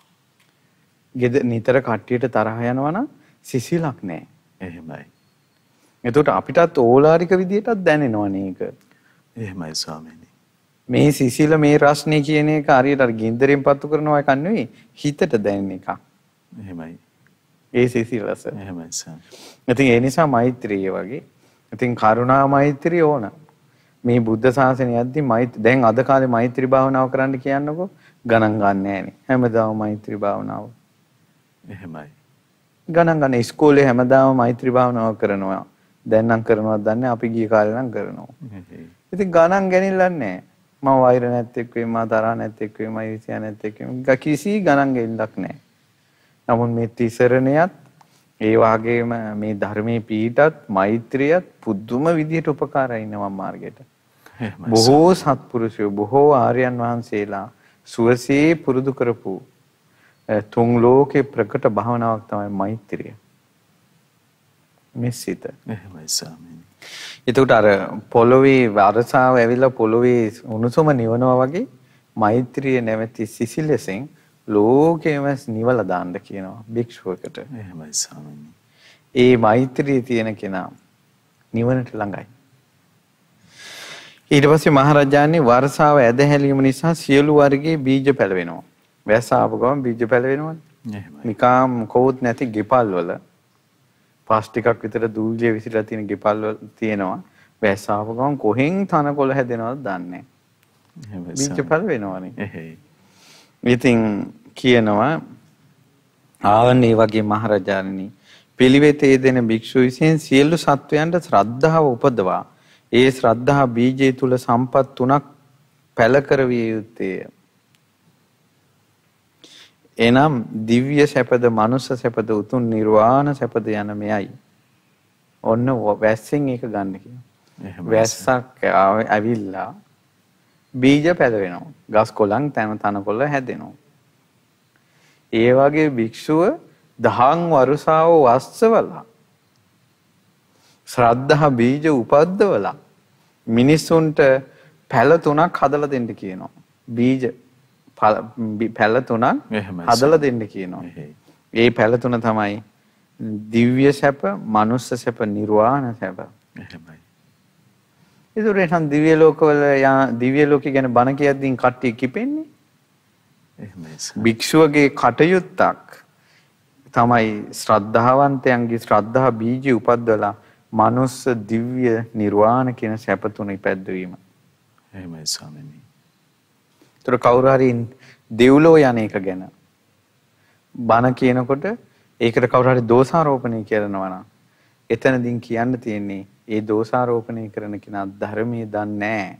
නිතර කට්ටියට තරහ යනවා නම් සිසිලක් නැහැ. එහෙමයි. එතකොට අපිටත් ඕලාරික විදියටත් දැනෙනවනේ ඒක. එහෙමයි ස්වාමීනි. මේ සිසිල මේ රස්නේ කියන එක හරියට අර ගින්දරෙන් පත්තු කරනවා එකක් නෙවෙයි හිතට දැනෙන එකක්. එහෙමයි. ඒ සිසිලස. එහෙමයි ස්වාමීනි. ඉතින් ඒ නිසා මෛත්‍රිය වගේ. ඉතින් කරුණා මෛත්‍රිය ඕන. මේ බුද්ධ ශාසනය යද්දි දැන් අද කාලේ මෛත්‍රී භාවනාව කරන්න කියන්නකො ගණන් ගන්න නෑනේ. හැමදාම මෛත්‍රී භාවනාව. එහෙමයි. ගණන් ගන්න ඉස්කෝලේ හැමදාම මෛත්‍රී භාවනාව කරනවා. දැන් නම් කරනවද දන්නේ අපි ගිය කාලේ නම් කරනවා. ඉතින් ගණන් ගණන්ලන්නේ නෑ. මම වෛර නැත්තෙක් වෙයි මම තරහ නැත්තෙක් වෙයි මම ඊර්ෂ්‍යා නැත්තෙක් වෙයි කිසි ගණන් ගෙල්ලක් නැහැ. නමුත් මේ තිසරණයත් ඒ වගේම මේ ධර්මයේ පීඨත් මෛත්‍රියත් පුදුම විදියට උපකාරයි ඉන්නවා මාර්ගයට. බොහෝ සත්පුරුෂයෝ බොහෝ ආර්යයන් වහන්සේලා සුවසේ පුරුදු කරපු තුන් ලෝකේ ප්‍රකට භාවනාවක් තමයි මෛත්‍රිය. මෙසිත. එහෙමයි ස්වාමීනි. එතකොට අර පොළොවේ වර්ෂාව ඇවිල්ලා පොළොවේ උණුසුම නිවනවා වගේ මෛත්‍රිය නැමැති සිසිලසෙන් ලෝකෙම නිවලා දාන්න කියනවා භික්ෂුවකට. එහෙමයි ස්වාමීනි. ඒ මෛත්‍රිය තියෙන කෙනා නිවනට ළඟයි. ඊට පස්සේ මහරජාණන් වර්ෂාව ඇදහැලීම නිසා සියලු වර්ගයේ බීජ පැලවෙනවා. වැස්ස ආපු ගමන් බීජ පැලවෙනවනේ. එහෙමයි. නිකාම් කවුත් නැති ගෙපල් වල පාස් ටිකක් විතර දූවිලිය විසිරලා තියෙන ගෙපල් වල තියෙනවා. වැස්ස ආපු ගමන් කොහෙන් තනකොළ හැදෙනවද දන්නේ නැහැ. බීජ පැලවෙනවනේ. එහෙයි. ඉතින් කියනවා ආවන්නේ වගේ මහරජාණනි පිළිවෙතේ දෙන භික්ෂු විසින් සියලු සත්වයන්ට ශ්‍රද්ධාව උපදවා ඒ ශ්‍රද්ධා බීජය තුල සම්පත් තුනක් පැල කරවිය යුත්තේය. එනම් දිව්‍ය සැපද මනුස්ස සැපද උතුම් නිර්වාණ සැපද යන මෙයයි. ඔන්න වැස්සෙන් ඒක ගන්න කියනවා. වැස්සක් ඇවිල්ලා බීජ පැලවෙනවා. ගස් කොළන් තනකොළ හැදෙනවා. ඒ වගේ භික්ෂුව දහං වරුසාව වස්සවලා ශ්‍රද්ධා බීජ උපද්දවලා මිනිසුන්ට පැල තුනක් හදලා දෙන්න කියනවා. බීජ පැල තුනක් හදලා දෙන්න කියනවා. ඒ පැල තුන තමයි දිව්‍ය සැප, මනුස්ස සැප, නිර්වාණ සැප. එහෙමයි. ඒතරෙන් දිව්‍ය ලෝකවල දිව්‍ය ලෝකේ ගැන බණ කියද්දී කට්ටිය කිපෙන්නේ. එහෙමයි. භික්ෂුවගේ කටයුත්තක් තමයි ශ්‍රද්ධාවන්තයන්ගේ ශ්‍රද්ධා බීජ උපද්දලා මනුස්ස දිව්‍ය නිර්වාණ කියන සැප තුන ඉපැද්දවීම. එහෙමයි ස්වාමීනි. ඒතර කවුරු හරි දෙව්ලෝ යන එක ගැන බණ කියනකොට ඒකට කවුරු හරි දෝෂාරෝපණය කරනවා නම් එතනදීන් කියන්න තියෙන්නේ ඒ දෝෂාරෝපණය කරන කෙනා ධර්මයේ දන්නේ නැහැ.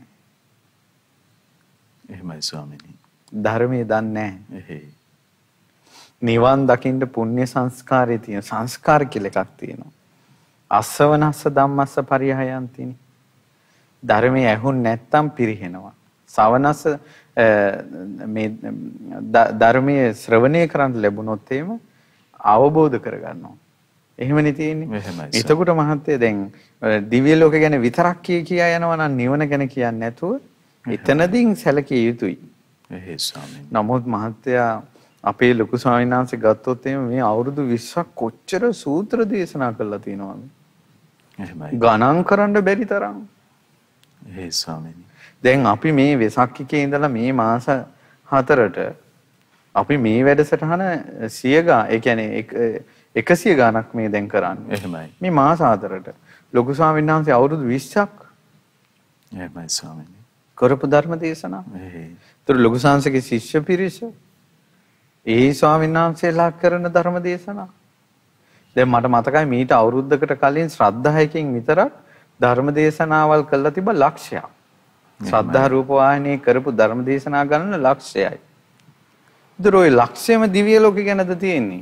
එහෙමයි ස්වාමීනි. ධර්මයේ දන්නේ නැහැ. එහෙයි. නිවන් දකින්න පුණ්‍ය සංස්කාරයේ තියෙන සංස්කාර කියලා එකක් තියෙනවා. අස්සවනස්ස ධම්මස්ස පරිහයන්තිනි. ධර්මයේ ඇහුන් නැත්තම් පිරිහෙනවා. සවනස්ස මේ ධර්මයේ ශ්‍රවණය කරන්න ලැබුණොත් එහෙම අවබෝධ කරගන්නවා. එහෙමනේ තියෙන්නේ. එතකොට මහත්තයා දැන් දිව්‍ය ලෝක ගැන විතරක් කියා යනවා නම් නිවන ගැන කියන්නේ නැතුව එතනදීන් සැලකිය යුතුයි. එහෙයි ස්වාමීනි. නමුත් මහත්තයා අපේ ලොකු ස්වාමීන් වහන්සේ ගත්තොත් එහෙම මේ අවුරුදු 20ක් කොච්චර සූත්‍ර දේශනා කළා තියෙනවද? එහෙමයි. ගණන් කරන්න බැරි තරම්. එහෙයි ස්වාමීනි. දැන් අපි මේ වෙසක් එකේ ඉඳලා මේ මාස 4ට අපි මේ වැඩසටහන 100 ගා ඒ කියන්නේ 100 ගාණක් මේ දැන් කරන්නේ. එහෙමයි. මේ මාස 4ට ලොකු ස්වාමීන් වහන්සේ අවුරුදු 20ක් එහෙමයි ස්වාමීනි. කරපු ධර්ම දේශනා. එහෙයි. ඒතර ලොකු සංසගේ ශිෂ්‍ය පිරිස ඒ ස්වාමීන් වහන්සේලා කරන ධර්ම දේශනා. දැන් මට මතකයි මීට අවුරුද්දකට කලින් ශ්‍රද්ධායකින් විතරක් ධර්ම දේශනාවල් කළා තිබ්බ ලක්ෂයක්. ශ්‍රද්ධා රූප වාහිනියේ කරපු ධර්ම දේශනා ගණන ලක්ෂයයි. ඒතර ওই ලක්ෂයම දිව්‍ය ලෝකෙ ගැනද තියෙන්නේ.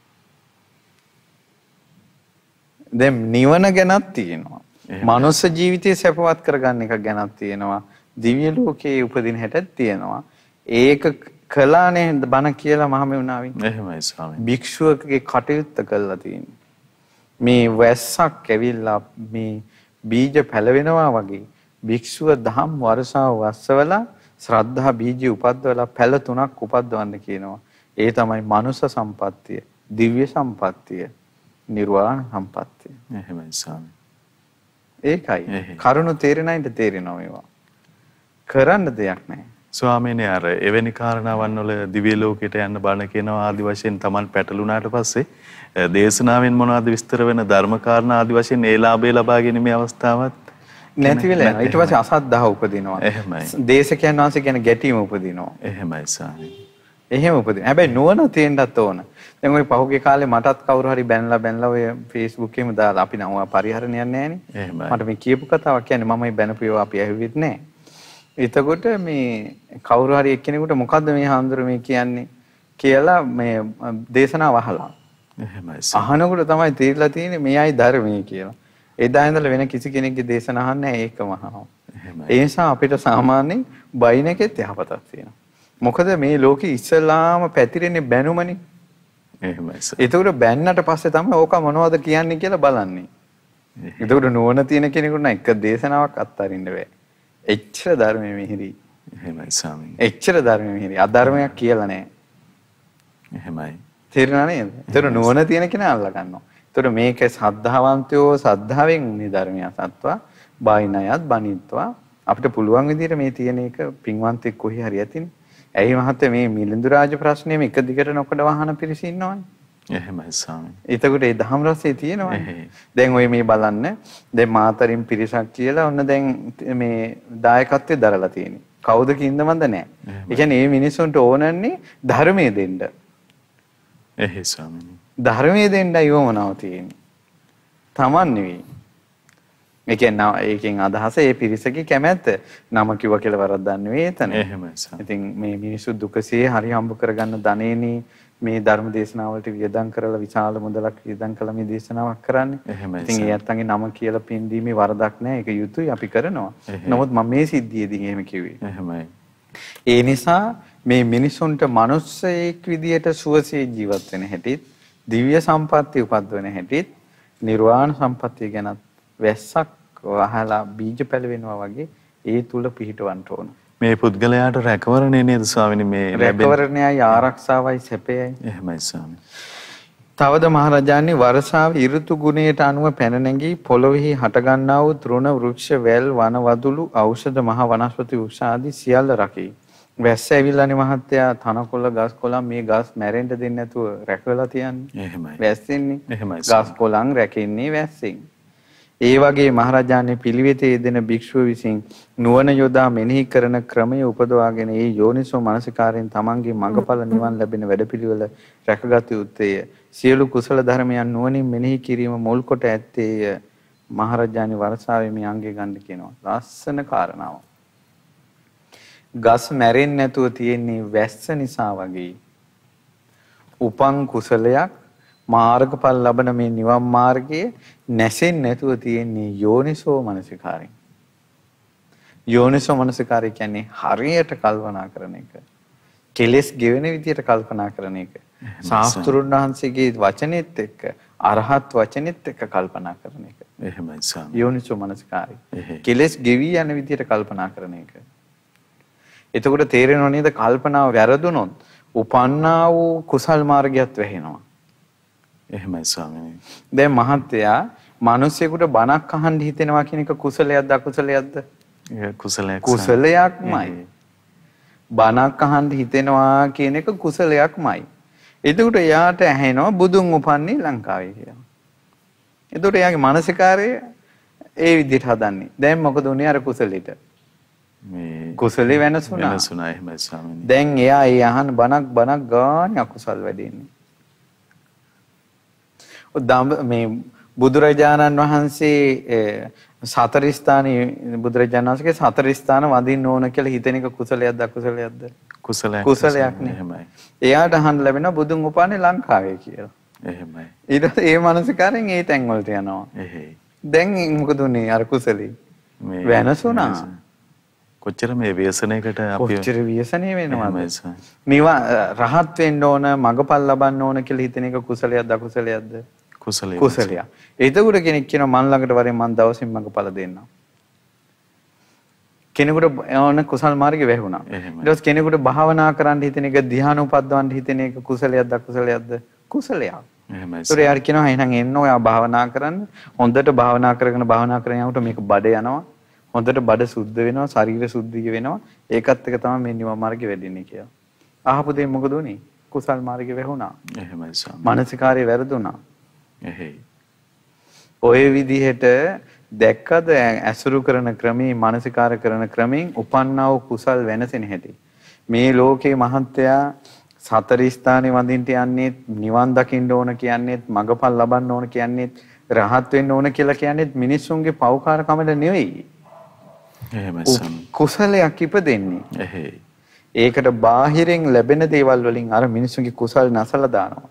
දැන් නිවන ගැනත් තියෙනවා. මනුස්ස ජීවිතය සැපවත් කරගන්න එක ගැනත් තියෙනවා. දිව්‍ය ලෝකයේ උපදින හැටත් තියෙනවා. ඒක කළානේ බණ කියලා මහමෙවුනාවින්. එහෙමයි ස්වාමීනි. භික්ෂුවකගේ කටයුත්ත කළා තියෙන්නේ. මේ වැස්සක් ඇවිල්ලා මේ බීජ පැලවෙනවා වගේ භික්ෂුව දහම් වර්ෂාව වස්සවලා ශ්‍රද්ධා බීජ උපද්දවලා පැල 3ක් උපද්දවන්න කියනවා. ඒ තමයි මනුෂ්‍ය සම්පත්තිය, දිව්‍ය සම්පත්තිය, නිර්වාණ සම්පත්තිය. එහෙමයි ස්වාමීනි. ඒකයි. කරුණ තේරෙනයිද තේරෙනවා මේවා. කරන්න දෙයක් නැහැ. ස්වාමීනි අර එවැනි කාරණාවන් වල දිව්‍ය ලෝකයට යන්න බණ කියනවා ආදි වශයෙන් Taman පැටළුණාට පස්සේ දේශනාවෙන් මොනවද විස්තර වෙන ධර්ම කාරණා ආදි වශයෙන් ඒ ලාභය ලබා ගැනීමේ අවස්ථාවක් නැති වෙලා යනවා. ඊට පස්සේ අසද්ධාව උපදිනවා. එහෙමයි. දේශකයන් වහන්සේ කියන ගැටීම උපදිනවා. එහෙමයි ස්වාමීනි. එහෙම උපදිනවා. හැබැයි නුවණ තියෙන්නත් ඕන. දැන් ওই පහුගිය කාලේ මටත් කවුරු හරි බැනලා ඔය Facebook එකේම දාලා අපි නම් ඔය පරිහරණයක් නැහැනේ. එහෙමයි. මට මේ කියපු කතාවක් කියන්නේ මම මේ බැනපු ඒවා අපි ඇහුවෙත් නැහැ. එතකොට මේ කවුරු හරි එක්කෙනෙකුට මොකද්ද මේ හාමුදුර මේ කියන්නේ කියලා මේ දේශනාව අහලා. එහෙමයි. අහනකොට තමයි තේරිලා තියෙන්නේ මෙයයි ධර්මයේ කියලා. එදා ඉඳලා වෙන කිසි කෙනෙක්ගේ දේශන අහන්නේ නැහැ ඒකම අහනවා. ඒ නිසා අපිට සාමාන්‍යයෙන් බයින් එකෙත් යහපතක් තියෙනවා. මොකද මේ ලෝකෙ ඉස්සලාම පැතිරෙන්නේ බැනුමනේ. එහෙමයි. ඒතකොට බැන්නට පස්සේ තමයි ඕක මොනවද කියන්නේ කියලා බලන්නේ. ඒතකොට නුවණ තියෙන කෙනෙකුට නම් එක දේශනාවක් අත්හරින්න බෑ. එච්චර ධර්මයේ මිහිරි. එහෙමයි ස්වාමීනි. එච්චර ධර්මයේ මිහිරි. අධර්මයක් කියලා නැහැ. එහෙමයි. තේරුණා නේද? ඒතර නුවණ තියෙන කෙනා අල්ල ගන්නවා. ඒතර මේක සද්ධාවන්තයෝ සද්ධාවෙන් මේ ධර්මය අසත්වා බායිනයත් බණිත්වා අපිට පුළුවන් විදිහට මේ තියෙන එක පින්වන්තෙක් කොහේ හරි ඇතිනේ. ඇයි මහත්තයා මේ මිලිඳු රාජ ප්‍රශ්නේ මේක දිගට නොකඩ වහන පිරිස ඉන්නවනේ. එහෙමයි ස්වාමීනි. එතකොට ඒ දහම් රසයේ තියෙනවනේ. දැන් ඔය මේ බලන්න දැන් මාතරින් පිරිසක් කියලා ඔන්න දැන් මේ දායකත්වයේ දරලා තියෙන්නේ. කවුද කින්දමන්ද නැහැ. ඒ කියන්නේ මේ මිනිස්සුන්ට ඕනන්නේ ධර්මයේ දෙන්න. එහෙයි ස්වාමීනි. ධර්මයේ දෙන්නයි වමනාව තියෙන්නේ. Taman නෙවෙයි. ඒ කියන්නේ ඒකෙන් අදහස ඒ පිරිසගේ කැමැත්ත. නම කිව්වා කියලා වරද්දක් නෙවෙයි එතන. එහෙමයි ස්වාමීනි. ඉතින් මේ මිනිස්සු දුකසේ හරි හම්බ කරගන්න ධනෙනේ මේ ධර්ම දේශනාවලට වියදම් කරලා විශාල මුදලක් වියදම් කළා මේ දේශනාවක් කරන්නේ. ඉතින් ඒ අත්තන්ගේ නම කියලා පින්දීමේ වරදක් නැහැ. ඒක යුතුයි අපි කරනවා. නමුත් මම මේ සිද්ධියේදී එහෙම කිව්වේ. එහෙමයි. ඒ නිසා මේ මිනිසුන්ට මිනිස්සෙක් විදියට සුවසේ ජීවත් වෙන හැටිත් දිව්‍ය සම්පත්තිය උපද්දවන හැටිත් නිර්වාණ සම්පත්තිය ගැනත් වැස්සක් වහලා බීජ පැලවෙනවා වගේ ඒ තුල පිහිටවන්න ඕන. මේ පුද්ගලයාට රැකවරණය නේද ස්වාමීනි මේ රැකවරණයයි ආරක්ෂාවයි සැපයයි. එහෙමයි ස්වාමීනි. තවද මහරජාණන් වර්ෂාව ඍතු ගුණයට අනුව පැන නැගී පොළොවේහි හටගන්නා වූ තෘණ වෘක්ෂ වැල් වන වදුළු ඖෂධ මහ වනස්පති වෘක්ෂ ආදී සියල්ල රකී. වැස්ස ඇවිල්ලානේ මහත්තයා තනකොළ ගස් කොළන් මේ ගස් මැරෙන්න දෙන්නේ නැතුව රැකවලා තියන්නේ. එහෙමයි. වැස්සෙන්නේ. එහෙමයි. ගස් කොළන් රැකෙන්නේ වැස්සෙන්. ඒ වගේ මහරජාණන් පිළිවෙතේ යෙදෙන භික්ෂුව විසින් නුවණ යොදා මෙනෙහි කරන ක්‍රමය උපදවාගෙන ඒ යෝනිසෝ මනසිකාරයෙන් තමන්ගේ මඟඵල නිවන් ලැබෙන වැඩපිළිවෙල රැකගත යුත්තේය. සියලු කුසල ධර්මයන් නුවණින් මෙනෙහි කිරීම මුල් කොට ඇත්තේය. මහරජාණන් වර්ෂාවේ මේ අංගය ගන්න කියනවා. ලස්සන කාරණාව. ගස් මැරෙන්නේ නැතුව තියෙන්නේ වැස්ස නිසා වගේ. උපං කුසලයක් මාර්ගඵල ලබන මේ නිවන් මාර්ගයේ නැසෙන්නේ නැතුව තියෙන්නේ යෝනිසෝ මනසිකාරයෙන්. යෝනිසෝ මනසිකාරය කියන්නේ හරියට කල්පනා කරන එක. කෙලෙස් ගෙවෙන විදියට කල්පනා කරන එක. ශාස්ත්‍රුන් වහන්සේගේ වචනේත් එක්ක අරහත් වචනේත් එක්ක කල්පනා කරන එක. එහෙමයි ස්වාමී. යෝනිසෝ මනසිකාරය. කෙලෙස් ගෙවි යන විදියට කල්පනා කරන එක. එතකොට තේරෙනව නේද කල්පනාව වැරදුනොත් උපන්නා වූ කුසල් මාර්ගයත් වැහෙනවා. එහෙමයි ස්වාමීනි. දැන් මහත්තයා මිනිස්සෙකුට බණක් අහන්න හිතෙනවා කියන එක කුසලයක්ද අකුසලයක්ද? කුසලයක්. කුසලයක්මයි. බණක් අහන්න හිතෙනවා කියන එක කුසලයක්මයි. එතකොට එයාට ඇහෙනවා බුදුන් උපන්නේ ලංකාවේ කියලා. එතකොට එයාගේ මානසිකාරය ඒ විදිහට හදන්නේ. දැන් මොකද උනේ අර කුසලෙට? මේ කුසලේ වෙනසුණා. වෙනසුණා එහෙමයි ස්වාමීනි. දැන් එයා ඒ අහන බණක් ගානේ අකුසල් වැඩෙන්නේ. මේ බුදුරජාණන් වහන්සේ සතර ස්ථානයේ බුදුරජාණන් වහන්සේගේ සතර ස්ථාන වඳින්න ඕන කියලා හිතෙන එක කුසලයක්ද අකුසලයක්ද? කුසලයක්. කුසලයක් නේ. එහෙමයි. එයාට අහන්න ලැබෙනවා බුදුන් උපන්නේ ලංකාවේ කියලා. එහෙමයි. ඊට ඒ මානසිකාරයෙන් ඒ තැන් වලට යනවා. එහෙයි. දැන් මොකද උනේ අර කුසලී? වෙනසුණා. කොච්චර මේ ව්‍යසනයකට අපි කොච්චර ව්‍යසනය වෙනවද? මේවා රහත් වෙන්න ඕන, මගපල් ලබන්න ඕන කියලා හිතෙන එක කුසලයක්ද අකුසලයක්ද? කුසලයක්. කුසලයක්. එතකොට කෙනෙක් කියනවා මන් ළඟට වරෙන් මන් දවසින් මගපල දෙන්නම්. කෙනෙකුට ඕන කුසල් මාර්ගේ වැහුණා. ඊට පස්සේ කෙනෙකුට භාවනා කරන්න හිතෙන එක, ධ්‍යාන උපද්දවන්න හිතෙන එක කුසලයක්ද අකුසලයක්ද? කුසලයක්. එහෙමයි. ඒතර යාර කියනවා එහෙනම් එන්න ඔයා භාවනා කරන්න. හොඳට භාවනා කරගෙන යනකොට මේක බඩ යනවා. හොඳට බඩ සුද්ධ වෙනවා, ශරීර සුද්ධිය වෙනවා. ඒකත් එක තමයි මේ නිවන් මාර්ගේ වැඩින්නේ කියලා. අහපු දෙයක් මොකද උනේ? කුසල් මාර්ගේ වැහුණා. එහෙමයි ස්වාමී. මානසිකාරය වැරදුනා. එහෙයි. ඔය විදිහට දැක්කද ඇසුරු කරන ක්‍රමී මානසිකාර කරන ක්‍රමෙන් උපන්නා වූ කුසල් වෙනසෙන හැටි. මේ ලෝකේ මහත්යා සතර ස්ථානේ වඳින්න යන්නේ නිවන් දකින්න ඕන කියන්නේ මගපල් ලබන්න ඕන කියන්නේ රහත් වෙන්න ඕන කියලා කියන්නේ මිනිස්සුන්ගේ පෞකාරකමද නෙවෙයි. එහෙමයි ස්වාමී. කුසලයක් ඉපදෙන්නේ. එහෙයි. ඒකට බාහිරින් ලැබෙන දේවල් වලින් අර මිනිස්සුන්ගේ කුසල් නැසලා දානවා.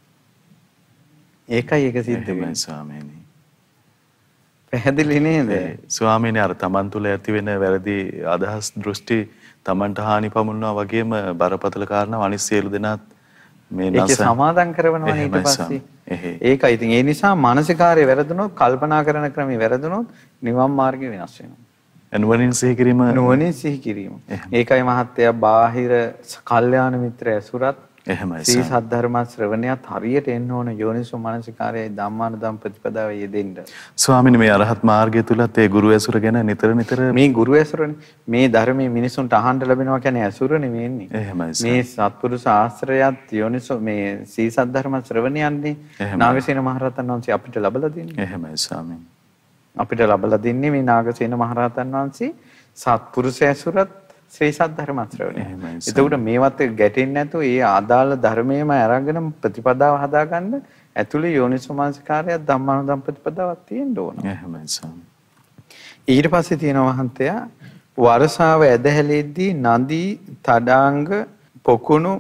ඒකයි ඒක සිද්ධ වෙන්නේ ස්වාමීනි. පැහැදිලි නේද? ස්වාමීනි අර තමන් තුළ ඇති වෙන වැරදි අදහස් දෘෂ්ටි තමන්ට හානි පමුණනවා වගේම බරපතල කාරණා අනිත් සියලු දෙනාත් මේ නැස ඒක සමාදම් කරනවා ඊට පස්සේ. ඒකයි ඉතින් ඒ නිසා මානසිකාරය වැරදුනොත් කල්පනා කරන ක්‍රමය වැරදුනොත් නිවන් මාර්ගය වෙනස් වෙනවා. නුවණින් සිහි කිරීම. නුවණින් සිහි කිරීම. ඒකයි මහත්තයා බාහිර කල්යාණ මිත්‍ර ඇසුරත් එහෙමයි. සී සද්ධර්ම ශ්‍රවණයත් හරියට එන්න ඕන යෝනිසෝ මනසිකාරයයි ධම්මානුධම්ම ප්‍රතිපදාවේ යෙදෙන්න. ස්වාමීනි මේ අරහත් මාර්ගය තුලත් ඒ ගුරු ඇසුර ගැන නිතර මේ ගුරු ඇසුරනේ මේ ධර්මයේ මිනිසුන්ට අහන්න ලැබෙනවා කියන්නේ ඇසුර නෙමෙන්නේ. එහෙමයි. මේ සත්පුරුෂ ආශ්‍රයත් යෝනිසෝ මේ සී සද්ධර්ම ශ්‍රවණයන්නේ නාගසේන මහරහතන් වහන්සේ අපිට ලබලා දෙන්නේ. එහෙමයි ස්වාමීනි. අපිට ලබලා දෙන්නේ මේ නාගසේන මහරහතන් වහන්සේ සත්පුරුෂ ඇසුරත් ශ්‍රී සද්ධර්ම ශ්‍රවණය. එතකොට මේවත් ගැටෙන්නේ නැතුව ඒ ආදාළ ධර්මයේම අරගෙන ප්‍රතිපදාව හදාගන්න ඇතුළේ යෝනිසෝ මනසිකාරය ධම්මානුධම්ම ප්‍රතිපදාවක් තියෙන්න ඕන. එහෙමයි ස්වාමී. ඊට පස්සේ තියෙනවා මහන්තයා වර්ෂාව ඇදහැලෙද්දී නදී තඩාංග පොකුණු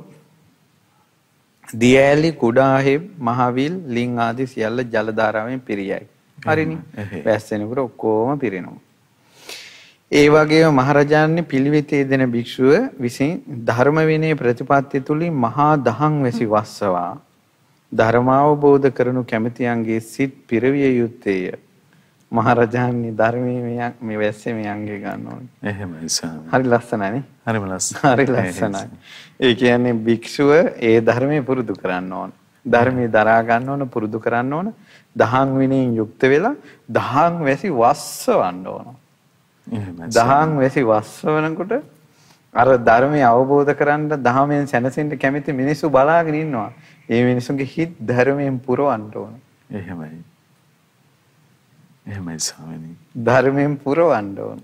දියැලි කුඩාහෙ මහවිල් ලිං ආදී සියල්ල ජල ධාරාවෙන් පිරියයි. හරිනේ. වැස්සෙනකොට ඔක්කොම පිරෙනවා. ඒ වගේම මහරජාණන් පිළිවෙතේ දෙන භික්ෂුව විසින් ධර්ම විනය ප්‍රතිපත්තිය තුලින් මහා දහම් වැසි වස්සවා ධර්මාවබෝධ කරනු කැමැතියන්ගේ සිත් පිරවිය යුත්තේය. මහරජාණන් ධර්මයේ මේ වැස්සේ මේ අංගේ ගන්න ඕනේ. එහෙමයි ස්වාමී. හරි ලස්සනයි නේ? හරිම ලස්සනයි. හරි ලස්සනයි. ඒ කියන්නේ භික්ෂුව ඒ ධර්මයේ පුරුදු කරන්න ඕන. ධර්මයේ දරා ගන්න ඕන, පුරුදු කරන්න ඕන. දහම් විනයෙන් යුක්ත වෙලා දහම් වැසි වස්සවන්න ඕන. දහම් වැසි වස්සවනකොට අර ධර්මය අවබෝධ කරන්න දහමෙන් සැනසෙන්න කැමති මිනිස්සු බලාගෙන ඉන්නවා. ඒ මිනිසුන්ගේ හිත් ධර්මයෙන් පුරවන්න ඕන. එහෙමයි. එහෙමයි ස්වාමීනි. ධර්මයෙන් පුරවන්න ඕන.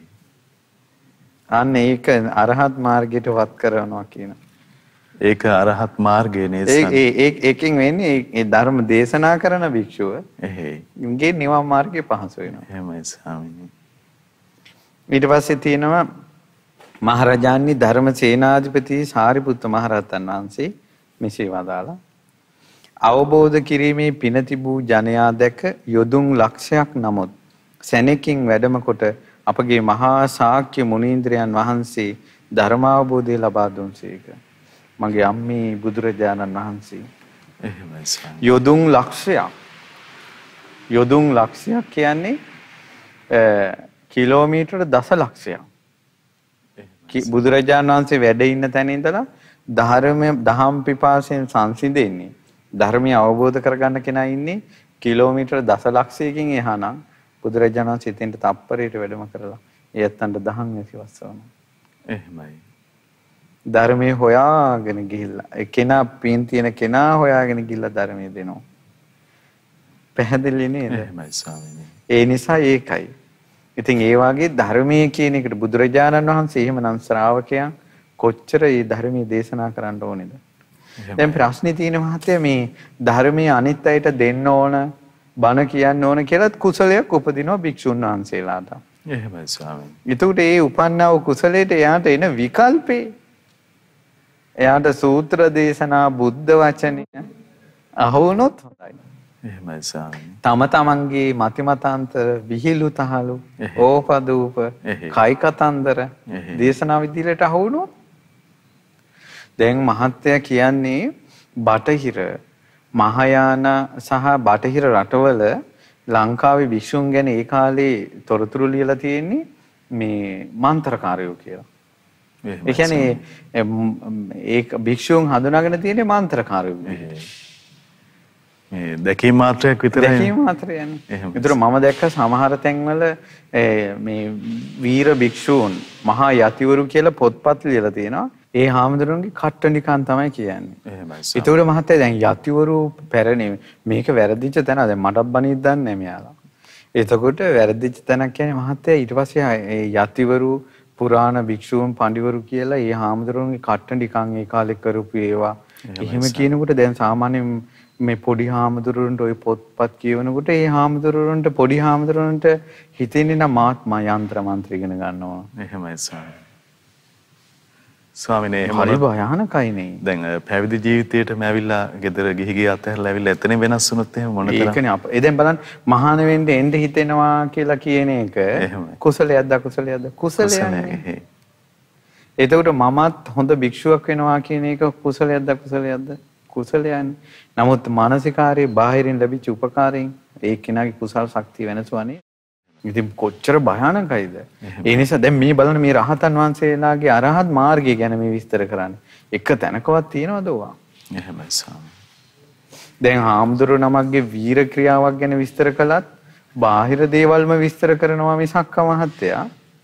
අන්න ඒක අරහත් මාර්ගයට වත් කරනවා කියන. ඒක අරහත් මාර්ගයේ නේද? ඒකෙන් වෙන්නේ ඒ ධර්ම දේශනා කරන භික්ෂුව එහෙයි. උන්ගේ නිවන් මාර්ගය පහසු වෙනවා. එහෙමයි ස්වාමීනි. ඊට පස්සේ තියෙනවා මහරජාණන් ධර්ම සේනාධිපති සාරිපුත්ත මහරහතන් වහන්සේ මෙසේ වදාලා අවබෝධ කිරීමේ පින තිබූ ජනයා දැක යොදුන් ලක්ෂයක් නමුත් සැනෙකින් වැඩම කොට අපගේ මහා ශාක්‍ය මුනීන්ද්‍රයන් වහන්සේ ධර්මාවබෝධය ලබා දුන්සේක. මගේ අම්මේ බුදුරජාණන් වහන්සේ එහෙමයි ස්වාමීනි. යොදුන් ලක්ෂයක් කියන්නේ කිලෝමීටර දසලක්ෂයක්. බුදුරජාණන් වහන්සේ වැඩ ඉන්න තැන ඉඳලා දහම් පිපාසයෙන් සංසිඳෙන්නේ ධර්මය අවබෝධ කරගන්න කෙනා ඉන්නේ කිලෝමීටර දසලක්ෂයකින් එහා නම් බුදුරජාණන් වහන්සේ එතෙන්ට තප්පරයට වැඩම කරලා එයත්න්ට දහම් ඇසිවස්සවනවා. එහෙමයි. ධර්මයේ හොයාගෙන ගිහිල්ලා කෙනා පින් තියෙන කෙනා හොයාගෙන ගිහිල්ලා ධර්මයේ දෙනවා. පැහැදිලි නේද? එහෙමයි ස්වාමීනි. ඒ නිසා ඒකයි. ඉතින් ඒ වගේ ධර්මයේ කියන එකට බුදුරජාණන් වහන්සේ එහෙමනම් ශ්‍රාවකයන් කොච්චර මේ ධර්මයේ දේශනා කරන්න ඕනේද? දැන් ප්‍රශ්නේ තියෙන මහත්තයා මේ ධර්මයේ අනිත් අයට දෙන්න ඕන බණ කියන්න ඕන කියලාත් කුසලයක් උපදිනවා භික්ෂුන් වහන්සේලාට. එහෙමයි ස්වාමීනි. ඒකට ඒ උපන්නා වූ කුසලයට එයාට එන විකල්පේ එයාට සූත්‍ර දේශනා බුද්ධ වචනය අහුනොත් හොඳයි. එහෙමයි ස්වාමීනි. තම තමන්ගේ මතිමතාන්තර විහිළු තහළු ඕපදූප කයි කතන්දර දේශනා විදිහට අහුනොත් දැන් මහත්තයා කියන්නේ බටහිර මහායාන සහ බටහිර රටවල ලංකාවේ භික්ෂුන් ගැන ඒ කාලේ තොරතුරු ලියලා තියෙන්නේ මේ මන්ත්‍රකාරයෝ කියලා. ඒ කියන්නේ ඒක භික්ෂුන් හඳුනාගෙන තියෙන්නේ මන්ත්‍රකාරයෝ. මේ දැකීම මාත්‍රයක් විතරයි. දැකීම මාත්‍රයනේ. ඒතර මම දැක්ක සමහර තැන්වල මේ වීර භික්ෂූන් මහා යතිවරු කියලා පොත්පත් ලියලා තියෙනවා. ඒ හාමුදුරන්ගේ කට්ටනිකන් තමයි කියන්නේ. එහෙමයි. ඒතකොට මහත්තයා දැන් යතිවරු පැරණි මේක වැරදිච්ච තැන දැන් මටත් බණින්න දන්නේ නැහැ මෙයාලා. එතකොට වැරදිච්ච තැනක් කියන්නේ මහත්තයා ඊට පස්සේ ඒ යතිවරු පුරාණ භික්ෂූන් පඬිවරු කියලා ඒ හාමුදුරන්ගේ කට්ටනිකන් ඒ කාලේ කරපු ඒවා. එහෙම කියනකොට දැන් සාමාන්‍යයෙන් මේ පොඩි හාමුදුරුවන්ට ওই පොත්පත් කියවනකොට ඒ හාමුදුරුවන්ට පොඩි හාමුදුරුවන්ට හිතෙන්නේ නම් මාත්මා යంత్ర මන්ත්‍ර ඉගෙන ගන්නවා. එහෙමයි ස්වාමීනි. ස්වාමීනි හරි භයානකයි නේ. දැන් පැවිදි ජීවිතේටම ඇවිල්ලා ගෙදර ගිහි ගිය අතහැරලා ඇවිල්ලා එතන වෙනස් වුණොත් එහෙම මොන තරම්. ඒකනේ අප. දැන් බලන්න මහාන වෙන්න එන්න හිතෙනවා කියලා කියන එක කුසලයක්ද අකුසලයක්ද? කුසලයනේ. එතකොට මමත් හොඳ භික්ෂුවක් වෙනවා කියන එක කුසලයක්ද අකුසලයක්ද? කුසලයන්. නමුත් මානසිකාරයේ බාහිරින් ලැබිච්ච උපකාරයෙන් ඒ කෙනාගේ කුසල් ශක්තිය වෙනසවනේ. ඉතින් කොච්චර භයානකයිද? ඒ නිසා දැන් මේ බලන්න මේ රහතන් වහන්සේලාගේ අරහත් මාර්ගය ගැන මේ විස්තර කරන්නේ. එක තැනකවත් තියනවද ඕවා? එහෙමයි ස්වාමී. දැන් හාමුදුරු නමක්ගේ වීර ක්‍රියාවක් ගැන විස්තර කළත් බාහිර දේවල්ම විස්තර කරනවා මිසක් මහත්තයා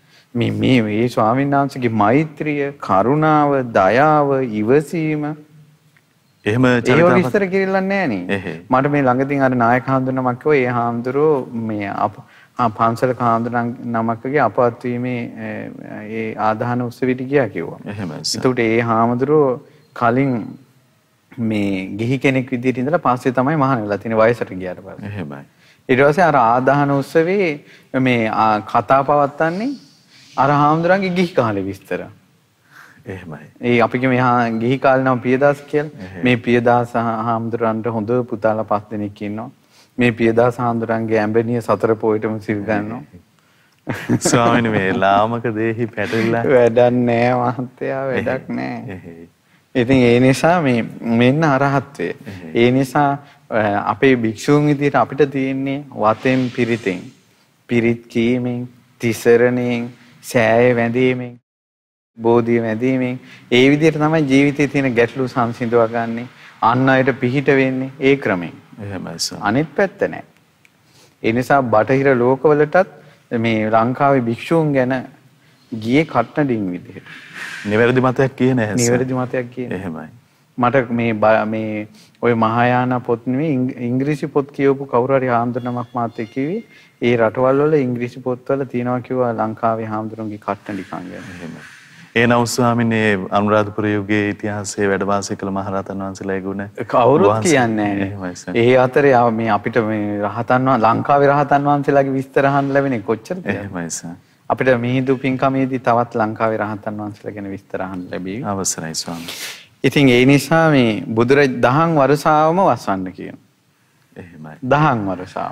මේ ස්වාමීන් වහන්සේගේ මෛත්‍රිය, කරුණාව, දයාව, ඉවසීම එහෙම චරිතාපත විස්තර කිරිල්ලන්නේ නැහැ නේ. මට මේ ළඟදී අර නායක හාමුදුරුවෝ නමක් කිව්වා ඒ හාමුදුරුවෝ මේ පන්සලක හාමුදුරන් නමකගේ අපවත් වීමේ ඒ ආදාන උත්සවයට ගියා කිව්වා. එහෙමයි. ඒකට ඒ හාමුදුරුවෝ කලින් මේ ගිහි කෙනෙක් විදිහට ඉඳලා පස්සේ තමයි මහාන වෙලා තියෙන වයසට ගියාට පස්සේ. එහෙමයි. ඊට පස්සේ අර ආදාන උත්සවේ මේ කතා පවත්වන්නේ අර හාමුදුරන්ගේ ගිහි කාලේ විස්තර. එහෙමයි. ඒ අපි මේ ගිහි කාලේ නම් පියදාස කියලා. මේ පියදාස හාමුදුරන්ට හොඳ පුතාලා 5 දෙනෙක් ඉන්නවා. මේ පියදාස හාමුදුරන්ගේ ඇඹණිය 4 පොයටම සිල් ගන්නවා. ස්වාමීනි මේ ලාමක දේහි පැටලලා වැඩක් නෑ මහත්තයා වැඩක් නෑ. ඉතින් ඒ නිසා මේ මෙන්න අරහත්වය. ඒ නිසා අපේ භික්ෂුන් විදිහට අපිට තියෙන්නේ වතෙන් පිරිතෙන් පිරිත් කීමෙන් තිසරණෙන් සෑය වැඳීමෙන් බෝධිය වැඳීමෙන් ඒ විදිහට තමයි ජීවිතයේ තියෙන ගැටලු සංසිඳවා ගන්නෙ. අන් අයට පිහිට වෙන්නේ ඒ ක්‍රමෙන්. එහෙමයි සර්. අනිත් පැත්ත නෑ. ඒ නිසා බටහිර ලෝකවලටත් මේ ලංකාවේ භික්ෂූන් ගැන ගියේ කට්නඩින් විදිහට. නිවැරදි මතයක් කියේ නැහැ. නිවැරදි මතයක් කියන්නේ. එහෙමයි. මට මේ ඔය මහායාන පොත් නෙවෙයි ඉංග්‍රීසි පොත් කියවපු කවුරු හරි හාමුදුරනමක් මාත් එක්ක කිව්වේ ඒ රටවල් වල ඉංග්‍රීසි පොත්වල තියෙනවා කිව්වා ලංකාවේ හාමුදුරන්ගේ කට්ටඩිකම් ගැන. ඒ නව ස්වාමීන් මේ අනුරාධපුර යුගයේ ඉතිහාසයේ වැඩ වාසය කළ මහරහතන් වහන්සේලාගේ ගුණ කවුරුත් කියන්නේ නැහැ. ඒ අතරේ මේ අපිට මේ ලංකාවේ රහතන් වහන්සේලාගේ විස්තර අහන්න ලැබෙන්නේ කොච්චරද? එහෙමයි සර්. අපිට මිහිඳු පින්කමේදී තවත් ලංකාවේ රහතන් වහන්සේලා ගැන විස්තර අහන්න ලැබෙයි. අවසරයි ස්වාමී. ඉතින් ඒ නිසා මේ දහම් වරසාවම වසන්න කියනවා. එහෙමයි. දහම් වරසාව.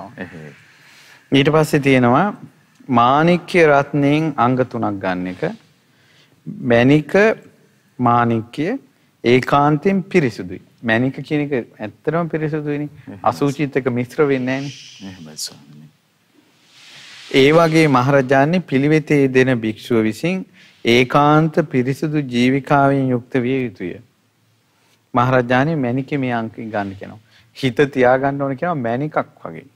ඊට පස්සේ තියෙනවා මාණික්‍ය රත්නයෙන් අංග 3ක් ගන්න එක. මණික මාණික්‍ය ඒකාන්තයෙන් පිරිසුදුයි. මණික කියන එක ඇත්තටම පිරිසුදුයිනේ. අසුචිත් එක මිශ්‍ර වෙන්නේ නැහැනේ. එහෙමයි ස්වාමී. ඒ වගේ මහරජාණන් පිළිවෙතේ දෙන භික්ෂුව විසින් ඒකාන්ත පිරිසුදු ජීවිකාවෙන් යුක්ත විය යුතුය. මහරජාණන් මණිකේ මේ අංක ගන්න කියනවා. හිත තියාගන්න ඕන කියනවා මණිකක් වගේ.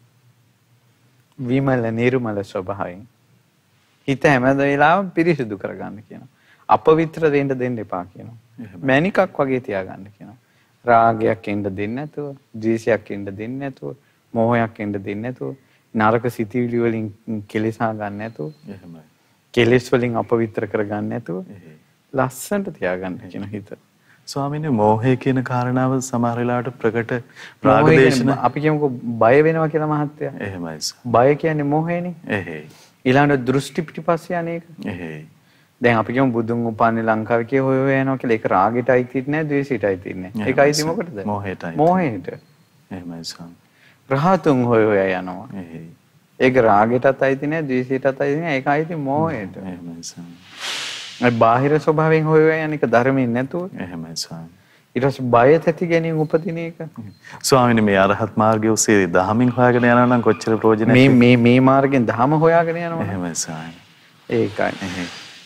විමල නිර්මල ස්වභාවයෙන්. හිත හැම වෙලාවෙම පිරිසුදු කරගන්න කියනවා. අපවිත්‍ර දෙන්න එපා කියනවා. මණිකක් වගේ තියාගන්න කියනවා. රාගයක් එන්න දෙන්නේ නැතුව, ද්වේෂයක් එන්න දෙන්නේ නැතුව, මෝහයක් එන්න දෙන්නේ නැතුව, නරක සිතිවිලි වලින් කෙලෙසා ගන්න නැතුව, එහෙමයි. කෙලෙස් වලින් අපවිත්‍ර කරගන්න නැතුව ලස්සනට තියාගන්න කියන හිත. ස්වාමීනි මෝහය කියන කාරණාව සමහර වෙලාවට ප්‍රකට රාගදේශන අපි කියමුකෝ බය වෙනවා කියලා මහත්තයා. එහෙමයි. බය කියන්නේ මෝහයනේ. එහෙයි. ඊළඟ දෘෂ්ටි පිටිපස්සේ අනේක. එහෙයි. දැන් අපි කියමු බුදුන් උපන්නේ ලංකාවේ කිය හොය යනවා කියලා ඒක රාගෙටයි තින්නේ නැහැ ද්වේෂෙටයි තින්නේ නැහැ. ඒකයි ති මොකටද? මෝහයටයි. මෝහයට. එහෙමයි ස්වාමී. රහතුන් හොය යනවා. එහෙයි. ඒක රාගෙටත් අයිති නැහැ ද්වේෂෙටත් අයිති නැහැ ඒකයි ති මෝහයට. එහෙමයි ස්වාමී. ඒ බාහිර ස්වභාවයෙන් හොය යන එක ධර්මයෙන් නැතුව. එහෙමයි ස්වාමී. ඊට පස්සේ බය තැති ගැනීම උපදින එක. ස්වාමීනි මේ අරහත් මාර්ගයේ ඔස්සේ දහමින් හොයාගෙන යනවා නම් කොච්චර ප්‍රයෝජනද? මේ මාර්ගෙන් දහම හොයාගෙන යනවා. එහෙමයි ස්වාමී. ඒකයි.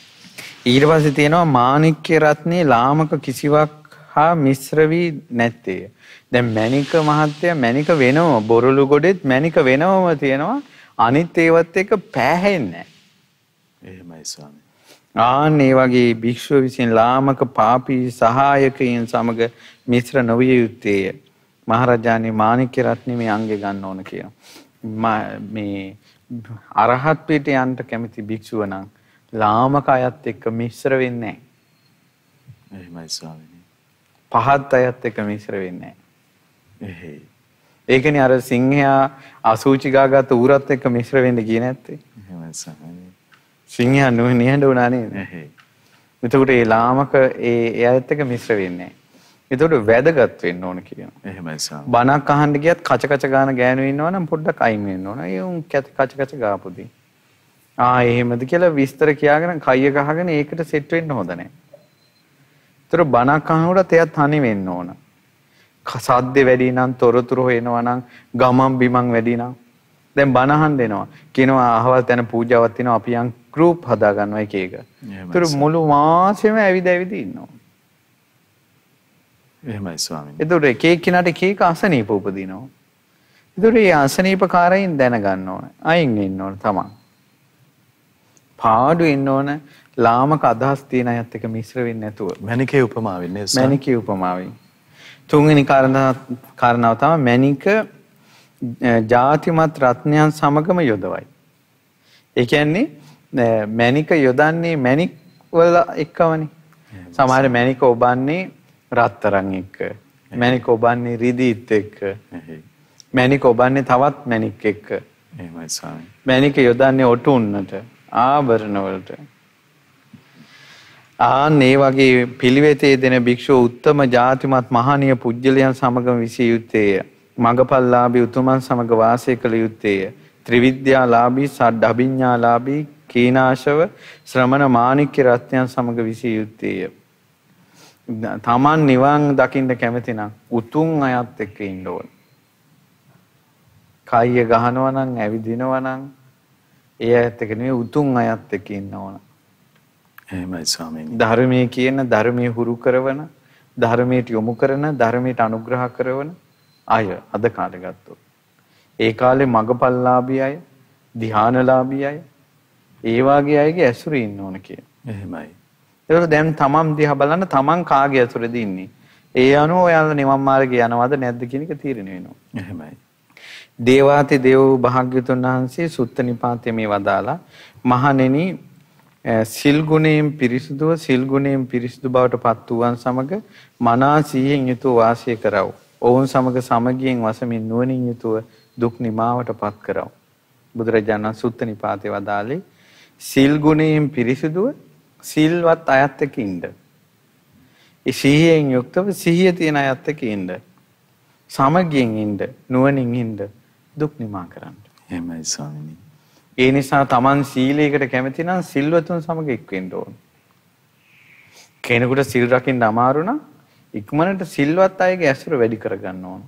ඊට පස්සේ තියෙනවා මාණික්‍ය රත්නේ ලාමක කිසිවක් හා මිශ්‍ර වී නැත්තේ. දැන් මණික මහත්තයා මණික වෙනව බොරළු ගොඩෙත් මණික වෙනවම තියෙනවා. අනිත් ඒවත් එක පෑහෙන්නේ නැහැ. එහෙමයි ස්වාමී. ආන් ඒ වගේ භික්ෂුව විසින් ලාමක පාපී සහායකයන් සමග මිශ්‍ර නොවිය යුත්තේය. මහරජාණන් මාණික්‍ය රත්නේ මේ අංගේ ගන්න ඕන කියනවා. මේ අරහත් පිට යන්න කැමති භික්ෂුව නම් ලාමක අයත් එක්ක මිශ්‍ර වෙන්නේ නැහැ. එහෙමයි ස්වාමීනි. පහත් අයත් එක්ක මිශ්‍ර වෙන්නේ නැහැ. එහෙයි. ඒකනේ අර සිංහයා අසූචි ගාගත් ඌරත් එක්ක මිශ්‍ර වෙන්න ගියේ නැත්තේ. එහෙමයි ස්වාමීනි. සිංහයා නිහඬ වුණා නේද? එහෙයි. එතකොට ඒ ලාමක එයාත් එක්ක මිශ්‍ර වෙන්නේ නැහැ. එතකොට වැදගත් වෙන්න ඕන කියනවා. එහෙමයි ස්වාමී. බණක් අහන්න ගියත් කච කච ගාන ගෑනු ඉන්නවනම් පොඩ්ඩක් අයින් වෙන්න ඕන. ඒ උන් කච කච ගාපුදී. එහෙමද කියලා විස්තර කියාගෙන කය ගහගෙන ඒකට සෙට් වෙන්න හොඳ නැහැ. ඒතර බණක් අහනකොට එයා තනි වෙන්න ඕන. සද්ද වැඩි නම් තොරතුරු හොයනවා නම් ගමන් බිමන් වැඩි නම් දැන් බණ අහන්න එනවා. කියනවා අහවල් තැන පූජාවක් තියෙනවා අපි යන් ගෲප් හදා ගන්නවා එක එක. ඒතර මුළු මාසෙම ඇවිද ඉන්නවා. එහෙමයි ස්වාමීනි. ඒතර එක එක්කිනාට එක එක අසනීප උපදිනවා. ඒතර මේ අසනීපකාරයින් දැනගන්න ඕන. අයින් වෙන්න ඕන තමයි. පාඩු ඉන්න ඕන ලාමක අදහස් තියෙන අයත් එක්ක මිශ්‍ර වෙන්නේ නැතුව. මණිකේ උපමාවෙන් නේද? මණිකේ උපමාවෙන්. තුන්වෙනි කාරණාව තමයි මණික ජාතිමත් රත්නයන් සමගම යොදවයි. ඒ කියන්නේ මණික යොදන්නේ මණික් වල එක්කමනේ. සමහර මණික ඔබන්නේ රත්තරන් එක්ක. මණික ඔබන්නේ රිදීත් එක්ක. මණික ඔබන්නේ තවත් මණික් එක්ක. එහෙමයි ස්වාමී. මණික යොදන්නේ ඔටුන්නට, ආභරණ වලට. මේ වගේ පිළිවෙතේ දෙන භික්ෂුව උත්තම ජාතිමත් මහණීය පුජ්‍යලයන් සමගම විසිය යුත්තේය. මගපල්ලාභී උතුමන් සමග වාසය කළ යුත්තේය. ත්‍රිවිද්‍යාලාභී සඩ්ඩභිඥාලාභී කීනාශව ශ්‍රමණ මාණික්‍ය රත්නයන් සමග විසිය යුත්තේය. තමන් නිවන් දකින්න කැමති නම් උතුම් අයත් එක්ක ඉන්න ඕන. කය ගහනවා නම් ඇවිදිනවා නම් ඒ අයත් එක්ක නෙවෙයි උතුම් අයත් එක්ක ඉන්න ඕන. එහෙමයි ස්වාමීනි. ධර්මයේ කියන ධර්මයේ හුරු කරවන ධර්මයට යොමු කරන ධර්මයට අනුග්‍රහ කරන අය අද කාලේ ගත්තොත් ඒ කාලේ මගපල්ලාභී අය ධ්‍යානලාභී අය ඒ වාගේ අයගේ ඇසුරේ ඉන්න ඕන කියන. එහෙමයි. ඒතකොට දැන් තමන් දිහා බලන්න තමන් කාගේ ඇසුරේද ඉන්නේ? ඒ අනුව ඔයාලා නිවන් මාර්ගේ යනවද නැද්ද කියන එක තීරණය වෙනවා. එහෙමයි. දේවාති දේව භාග්‍යතුන් වහන්සේ සුත්ත නිපාතයේ මේ වදාලා මහණෙනි සිල් ගුණයෙන් පිරිසුදුව සිල් ගුණයෙන් පිරිසුදු බවට පත් වූවන් සමග මනා සිහියෙන් යුතුව වාසය කරව. ඔවුන් සමග සමගියෙන් වසමින් නුවණින් යුතුව දුක් නිමාවට පත් කරව. බුදුරජාණන් සුත්ත නිපාතේ වදාළේ සිල් ගුණයෙන් පිරිසුදුව සිල්වත් අයත් එක්ක ඉන්න. ඒ සිහියෙන් යුක්තව සිහිය තියෙන අයත් එක්ක ඉන්න. සමගියෙන් ඉන්න, නුවණින් ඉන්න, දුක් නිමා කරන්න. එහෙමයි ස්වාමීනි. ඒ නිසා Taman සීලයකට කැමති නම් සිල්වතුන් සමග එක් වෙන්න ඕන. කෙනෙකුට සිල් රකින්න අමාරු නම් ඉක්මනට සිල්වත් අයගේ ඇසුර වැඩි කරගන්න ඕන.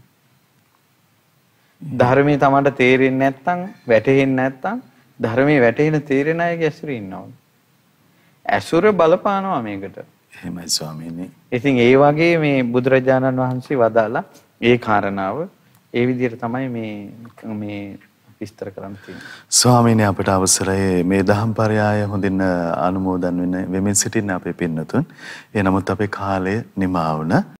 ධර්මයේ Tamanට තේරෙන්නේ නැත්නම්, වැටහෙන්නේ නැත්නම් ධර්මයේ වැටහෙන තේරෙන අයගේ ඇසුරේ ඉන්න ඕන. ඇසුර බලපානවා මේකට. එහෙමයි ස්වාමීනි. ඉතින් ඒ වගේ මේ බුදුරජාණන් වහන්සේ වදාලා ඒ කාරණාව ඒ විදිහට තමයි මේ විස්තර කරන්න තියෙන්නේ. ස්වාමීනි අපට අවසරයි මේ දහම් පරයය හොඳින් අනුමෝදන් වෙමින් සිටින්න අපේ පින්නතුන්. ඒ නමුත් අපේ කාලය නිමා වුණා.